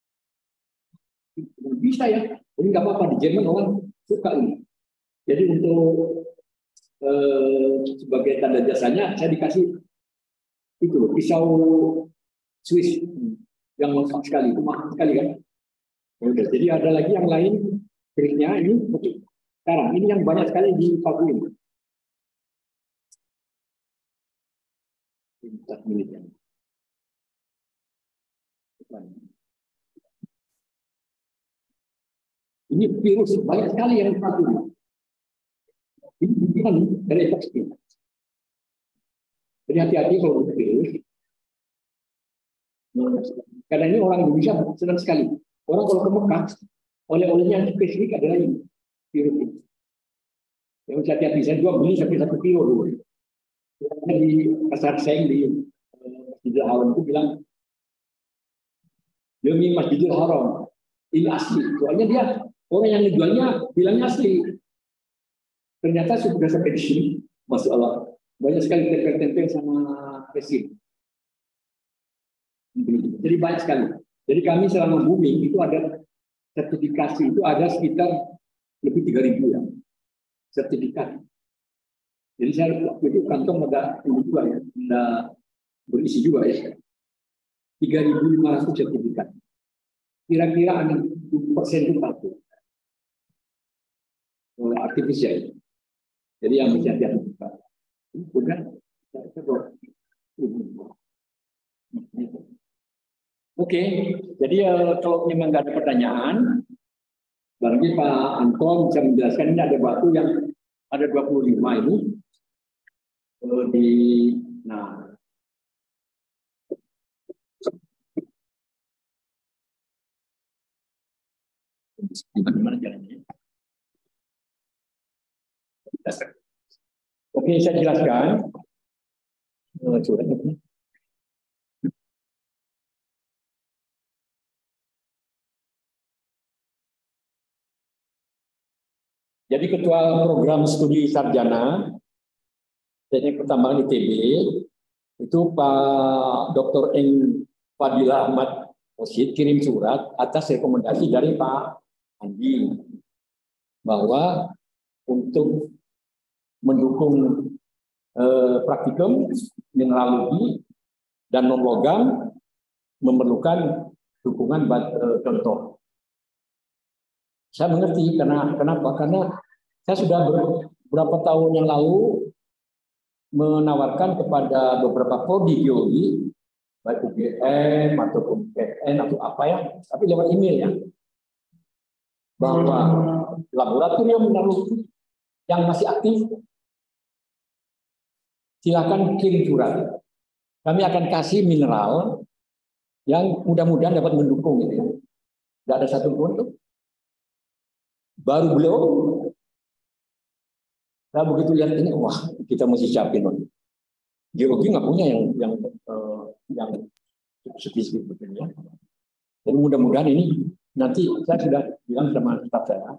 Bisa ya. Ini nggak apa-apa, di Jerman orang suka ini. Jadi untuk sebagai tanda jasanya saya dikasih itu loh, pisau Swiss yang lengkap sekali, itu mahal sekali kan. Oke, jadi ada lagi yang lain triknya ini untuk sekarang ini yang banyak sekali di Papua. Ini virus banyak sekali yang Papua. Ini bikinan dari ekspor. Jadi hati-hati kalau virus. Karena ini orang Indonesia senang sekali. Orang kalau ke Mekah, oleh-olehnya yang spesifik adalah ini, virus ini. Yang hati-hati, saya juga beli sampai 1 kilo dulu. Di pasar Seng di Masjidil Haram itu bilang, demi Masjidil Haram, ini asli. Soalnya dia, orang yang dijualnya bilangnya asli. Ternyata sudah sampai di sini, Masya Allah. Banyak sekali tempel-tempel sama resin. Jadi banyak sekali. Jadi kami selama booming itu ada sertifikasi, itu ada sekitar lebih 3.000 ya. Sertifikat. Jadi saya waktu itu kantong ada ini juga ya, ada berisi juga ya. 3.500 sertifikat. Kira-kira ada 7% itu palsu. Artifisial. Jadi yang bisa dilakukan. Kemudian Oke, jadi kalau memang nggak ada pertanyaan, barangkali Pak Anton bisa menjelaskan ini ada batu yang ada 25 ini di, nah, gimana jalannya? Oke, saya jelaskan. Jadi ketua program studi sarjana teknik pertambangan ITB itu Pak Dr. Eng Fadila Ahmad Osid kirim surat atas rekomendasi dari Pak Andi bahwa untuk mendukung praktikum mineralogi dan non logam memerlukan dukungan contoh. Saya mengerti kenapa? Karena saya sudah beberapa tahun yang lalu menawarkan kepada beberapa prodi geologi, baik UGM ataupun PN atau apa ya, tapi lewat email ya, bahwa laboratorium mineralogi yang masih aktif silakan kirim surat. Kami akan kasih mineral yang mudah-mudahan dapat mendukung gitu ya. Tidak ada satupun tuh. Baru beliau, saya begitu lihat ini, wah kita mesti siapin. Geologi nggak punya yang spesifik begini ya. Jadi mudah-mudahan ini nanti saya sudah bilang sama staf saya,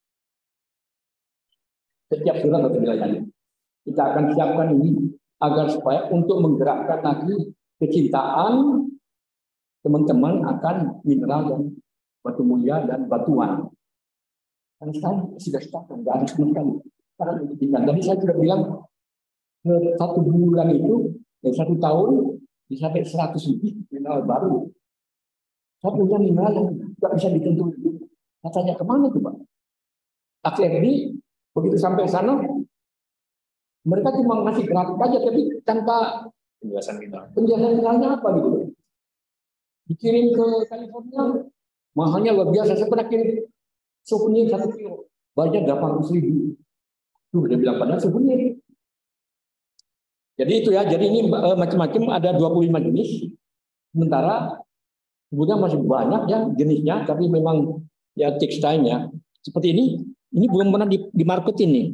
setiap surat harus dilayani. Kita akan siapkan ini agar supaya untuk menggerakkan lagi kecintaan teman-teman akan mineral dan batu mulia dan batuan. Karena sekarang sudah start, nggak ada sama sekali. Jadi saya sudah bilang 1 bulan itu, 1 tahun bisa sampai 100 lebih mineral baru. Saya punya mineral yang nggak bisa ditentukan. Saya tanya kemana tuh Pak? Akhirnya begitu sampai sana, mereka cuma ngasih grafik aja, tapi tanpa penjelasan mineralnya apa gitu. Dikirim ke California, mahalnya luar biasa. Saya pernah kirim souvenir 1 kilo, banyak 800.000. Tuh dia bilang pada souvenir. Jadi itu ya, jadi ini macam-macam, ada 25 jenis. Sementara sebenarnya masih banyak ya jenisnya, tapi memang ya tekstilnya seperti ini belum pernah dimarketin nih.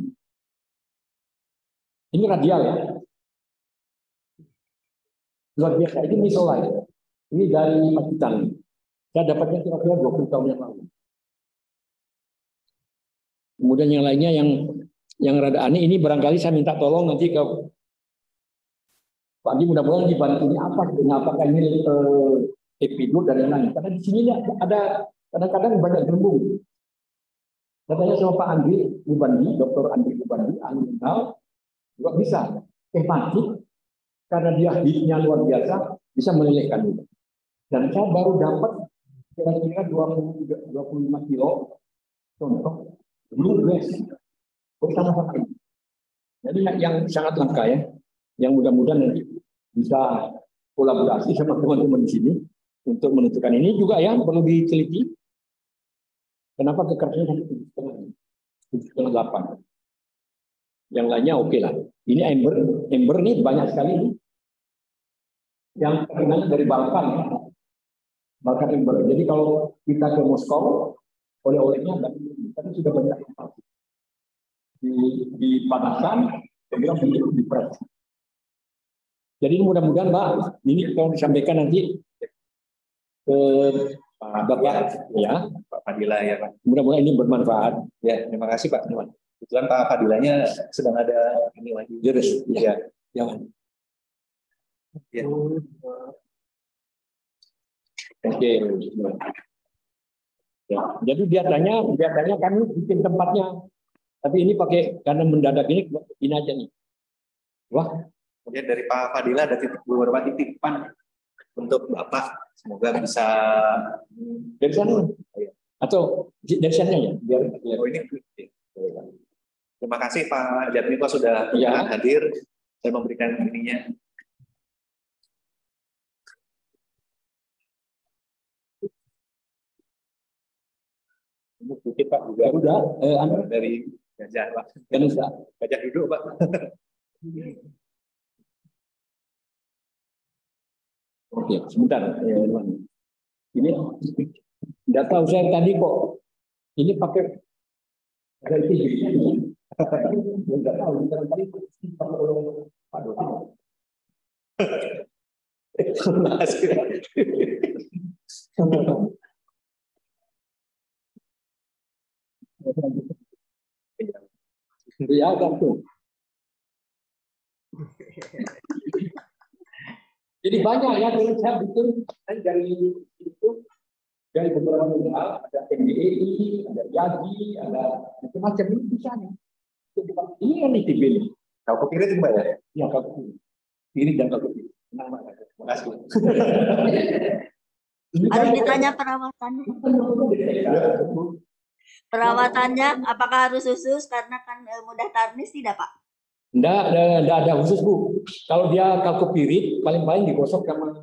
Ini radial ya. Luar biasa, ini misolite. Ini dari Pakistan. Saya dapatnya kira-kira 20 tahun yang lalu. Kemudian yang lainnya yang rada aneh, ini barangkali saya minta tolong nanti ke Pak Andi, mudah-mudahan dibantu ini apa sebenarnya, apakah ini epidut dan lain-lain. Karena di sini ada kadang-kadang banyak gelembung. Katanya sama Pak Andi Ubandi, Dr. Andi Ubandi, ahli mineral, juga bisa tematik karena dia hitnya luar biasa, bisa melelehkan itu. Dan saya baru dapat kira-kira 25 kilo contoh blue glass bersama pakai. Jadi yang sangat langka ya, yang mudah-mudahan nanti bisa kolaborasi sama teman-teman di sini untuk menentukan ini juga ya, perlu diteliti. Kenapa kekerasannya 7,8? Yang lainnya oke lah. Ini ember nih banyak sekali yang terkenal dari Balkan ya. Balkan ember. Jadi kalau kita ke Moskow, oleh-olehnya tapi sudah banyak dipanaskan, kemudian dipres. Jadi mudah-mudahan Mbak, ini kalau disampaikan nanti ke Bapak ya, Pak Fadila ya Pak. Mudah-mudahan ini bermanfaat. Ya, terima kasih Pak. Kebetulan Pak Fadilanya sedang ada ini lagi. Jurus. Ya. Jangan. Ya. Oke. Ya. Jadi biasanya kami bikin tempatnya, tapi ini pakai karena mendadak ini aja nih. Wah. Kemudian dari Pak Fadila ada beberapa titipan untuk Bapak, semoga bisa dari sana atau dari sana ya. Biar ini. Terima kasih Pak Jatmiko sudah hadir. Saya memberikan ininya. Oke Pak, udah dari Gajah Pak. Gajah duduk Pak. Oke, sebentar. Ini nggak tahu saya tadi kok ini pakai ada itu Enggak tahu, barangkali perlu Pak Dosen. Ya, kan. Jadi banyak ya, saya bikin dari itu, dari beberapa modal, ada MBAI, ada YAGI, ada macam-macam ini bisa nih. Ini yang ditibin. Kau kepilih itu Mbak ya? Ya, kau kiri dan kau kiri. Terima kasih. Harus ditanya perawatannya. Perawatannya apakah harus khusus karena kan mudah tarnis tidak Pak? Enggak ada khusus Bu. Kalau dia kalkopirit paling-paling digosok sama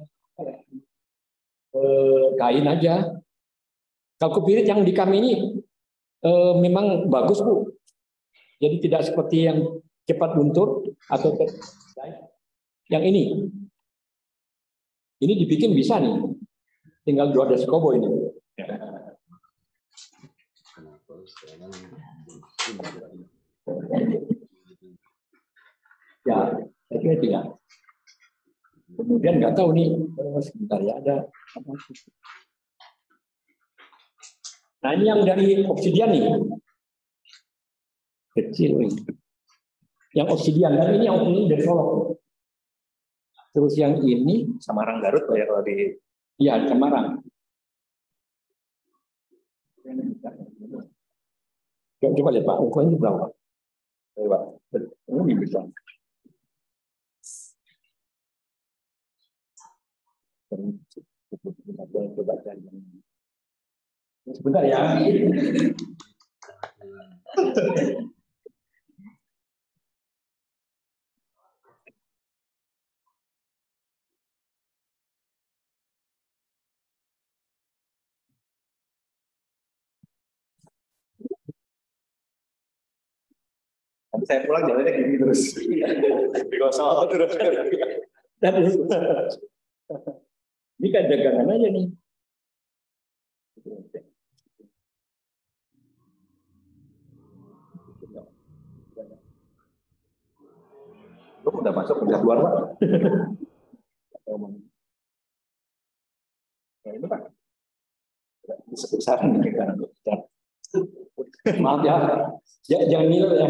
kain aja. Kalkopirit yang di kami ini memang bagus Bu. Jadi tidak seperti yang cepat luntur atau yang ini. Ini dibikin bisa nih. Tinggal 12 kobo ini. Ya, saya kira tidak. Kemudian nggak tahu nih, sebentar ya ada. Nah ini yang dari obsidian nih, kecil nih. Yang obsidian, dan ini yang obsidian dari Solo. Terus yang ini Samarang Garut Pak ya kalau di. Iya, Semarang. Coba lihat Pak, ukurannya berapa? Coba, ini bisa. Coba cari. Sebentar ya. Nanti saya pulang jalannya gini terus. Digosok terus. Ini kan dagangan aja nih. Lu udah masuk kerja luar Pak? Ya, ini Pak. Besar-besaran nih kan. Maaf ya, jangan ngilu ya.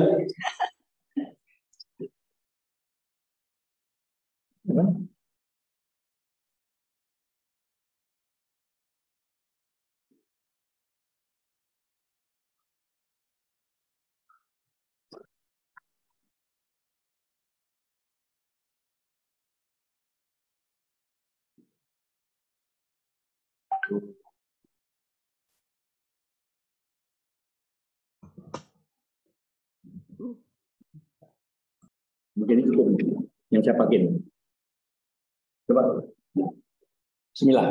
Mungkin itu cukup yang saya pakai. Coba. Bismillah.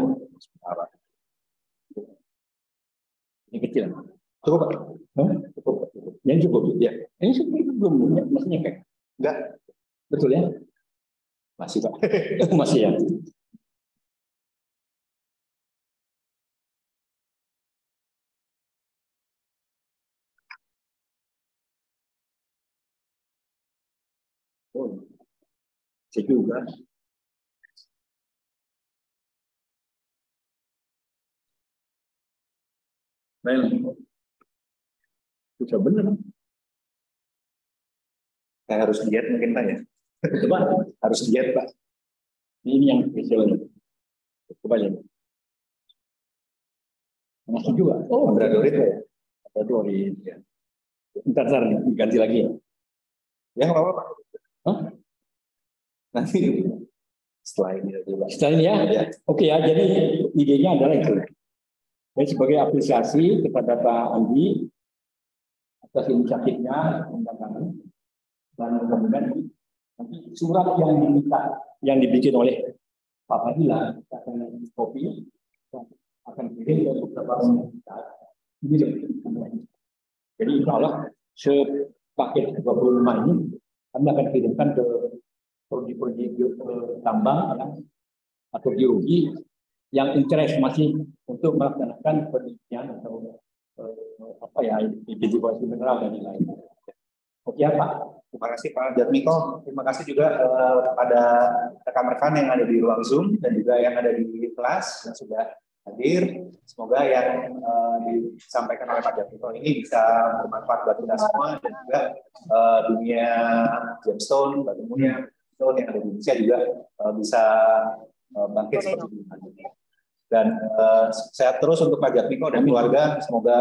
Ini kecil. Cukup Pak. Cukup. Yang cukup ya. Ini belum maksudnya kayak. Enggak. Betul ya? Masih Pak. Masih ya. Oh, saya juga. Baik. Susah bener. Saya harus diet mungkin Pak ya. Coba. Harus diet Pak. Ini yang spesialnya. Coba ya. Masih juga. Oh, Bradorit Pak ya. Bradorit ya. Ntar diganti lagi ya. Ya nggak apa-apa Pak. Hah? Nanti setelah ini coba. Setelah ini ya. Ya. Oke ya, jadi idenya adalah itu. Dan sebagai apresiasi kepada Pak Andi atas inisiatifnya undangan, dan kemudian nanti surat yang diminta yang dibikin oleh Pak Fadila akan kopi akan kirim ke beberapa universitas. Jadi insya Allah sepaket 25 ini kami akan kirimkan ke prodi-prodi tambang atau geologi yang interest masih untuk melaksanakan penelitian atau identifikasi mineral dan lain-lain. Oke Pak. Terima kasih Pak Jatmiko. Terima kasih juga kepada rekan-rekan yang ada di ruang Zoom dan juga yang ada di kelas yang sudah hadir. Semoga yang disampaikan oleh Pak Jatmiko ini bisa bermanfaat buat kita semua dan juga dunia gemstone, batu mulia yang ada di Indonesia juga bisa bangkit seperti ini. Dan sehat terus untuk Pak Jatmiko dan keluarga. Semoga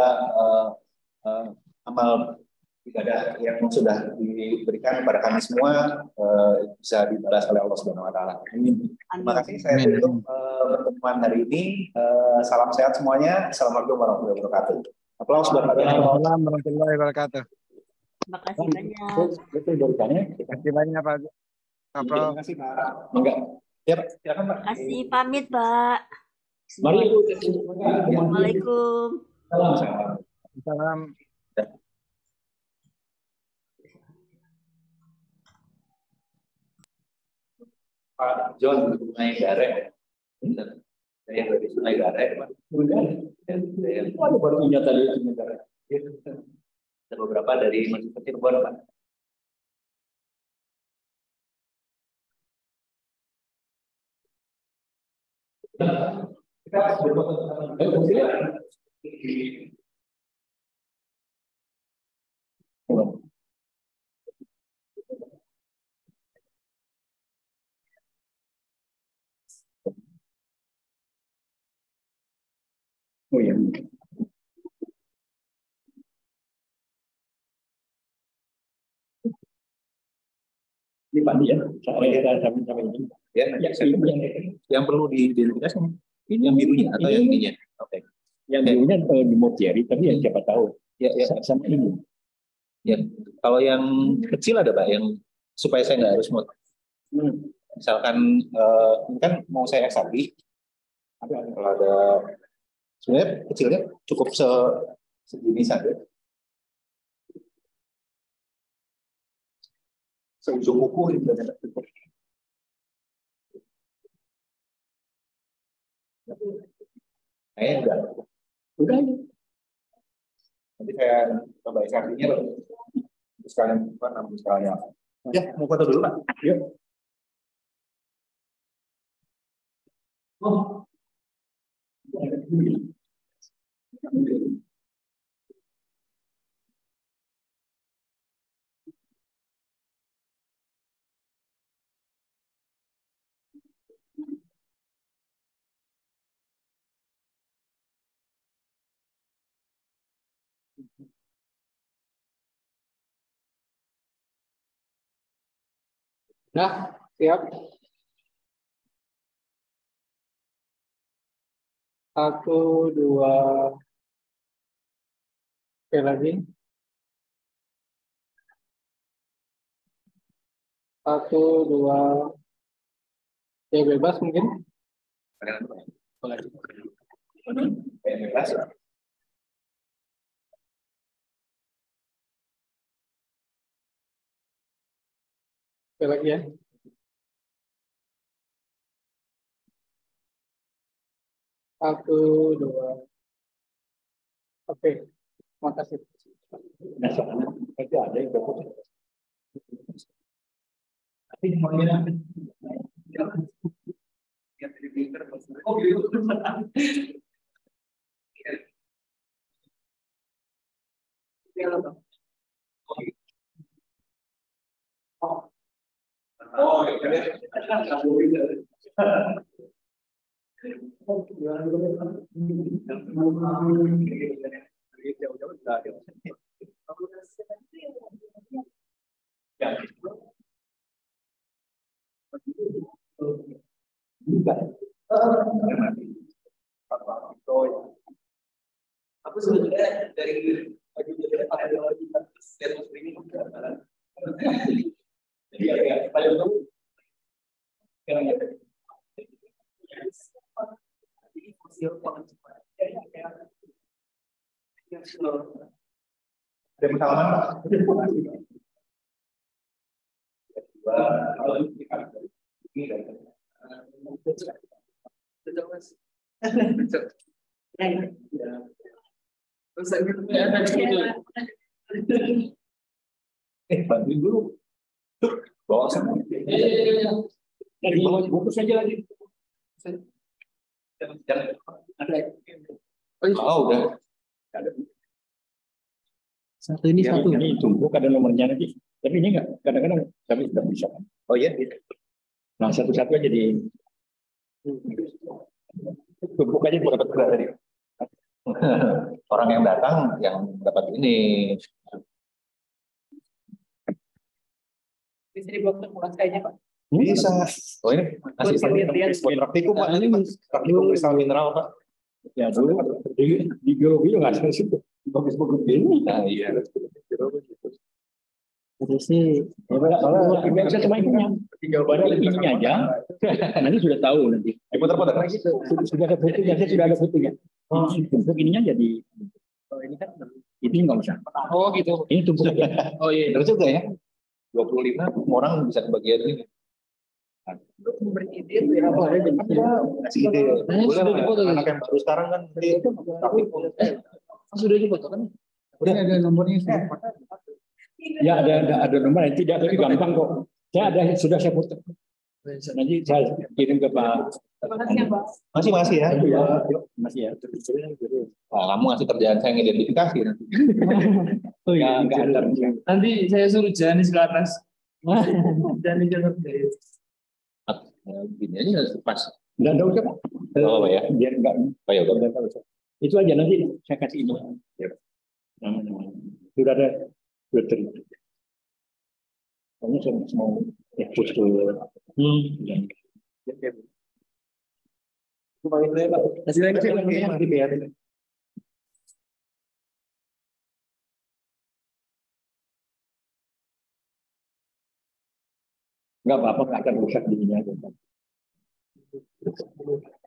amal ibadah yang sudah diberikan kepada kami semua bisa dibalas oleh Allah Subhanahu Wa Taala. Amin. Terima kasih. Saya tutup pertemuan hari ini. Salam sehat semuanya. Assalamualaikum warahmatullahi wabarakatuh. Aplaus buat Pak Jatmiko. Assalamualaikum warahmatullahi wabarakatuh. Terima kasih banyak. Betul beritanya. Terima kasih banyak Pak. Terima kasih Pak. Enggak. Ya, silakan Pak. Terima kasih, pamit Pak. Mari Bu. Assalamualaikum. Salam. Salam. Pak John Sungai Garek. Saya dari Sungai Garek, Pak. Ada batunya tadi Sungai Garek. Ada beberapa dari Masjid Cirebon, Pak. Kita berfoto. Oh iya. Ini Pak ya, sampai ini. Ya, yang perlu diidentifikasi ini yang birunya atau yang ininya? Oke. Yang birunya di Motieri, tapi ya siapa tahu. Ya, sama ini. Ya, kalau yang kecil ada Pak yang supaya saya nggak harus misalkan kan mau saya eksapi, kalau ada sebenarnya kecilnya cukup segini saja. Seujung kuku ini sudah cukup. Enggak. Udah. Nanti saya coba eksapinya sekalian sekalian. Ya, mau foto dulu Pak. Yuk. Oh. Nah, siap. Satu, dua, sekali lagi. Satu, dua, ya bebas mungkin. Bebas. Sekali lagi ya. Satu, dua. Oke, makasih. Nah, soalnya itu ada yang dapat. Tapi semuanya yang di pinter maksudnya. Oh gitu. Oh, Aku sebenarnya dari jadi ya paling tahu sekarang ya jadi fosil pangan cepat Ada pengalaman Pak? Bantuin dulu. Tuh, bawa sana. Iya. Lagi bawa bungkus aja lagi. Jangan ada. Oh, udah. Ada. Satu ini satu. Ini tumpuk ada nomornya nanti. Tapi ini enggak. Kadang-kadang kami sudah bisa. Oh iya. Nah, satu-satu aja di tumpuk aja dapat berat tadi. Orang yang datang yang dapat ini. Bisa dibawa ke kelas kayaknya Pak. Bisa. Oh ini masih penelitian. praktikum Pak, nanti Pak. Praktikum kristal mineral Pak. Ya dulu di biologi juga nggak ada situ. Bagus-bagus ini. Nah, iya. Jadi sih, Kalau bisa cuma jawabannya ininya aja. Nanti sudah tahu nanti. Putar-putar. Sudah ada fotonya, saya sudah ada fotonya. Tumpuk ininya jadi. Oh ini kan ini nggak usah. oh gitu. Ini tumpuk aja. Oh iya. Benar juga ya. 25 orang bisa kebagian ini. Memberi ide tuh ya apa ada Kasih ide. Boleh sudah lah, dipoto, anak yang baru sekarang kan nanti praktikum. sudah difoto kan? Udah ada nomornya sih. Ya ada nomor yang tidak tapi gampang kok. Saya ada sudah saya foto. Nanti saya kirim ke Pak. Masih ya. Masih ya. Nah, kamu ngasih kerjaan saya ngidentifikasi nanti. Oh iya, enggak ada. Nanti saya suruh Janis ke atas. Janis ke atas. Gini aja pas. Enggak usah Pak. Oh, ya. Biar enggak. Oh ya, Enggak usah. Itu aja nanti saya kasih ini. Nama-nama. Sudah ada terima. Kamu mau ekspos ke Kasih lagi. Enggak apa-apa, akan rusak di sini aja.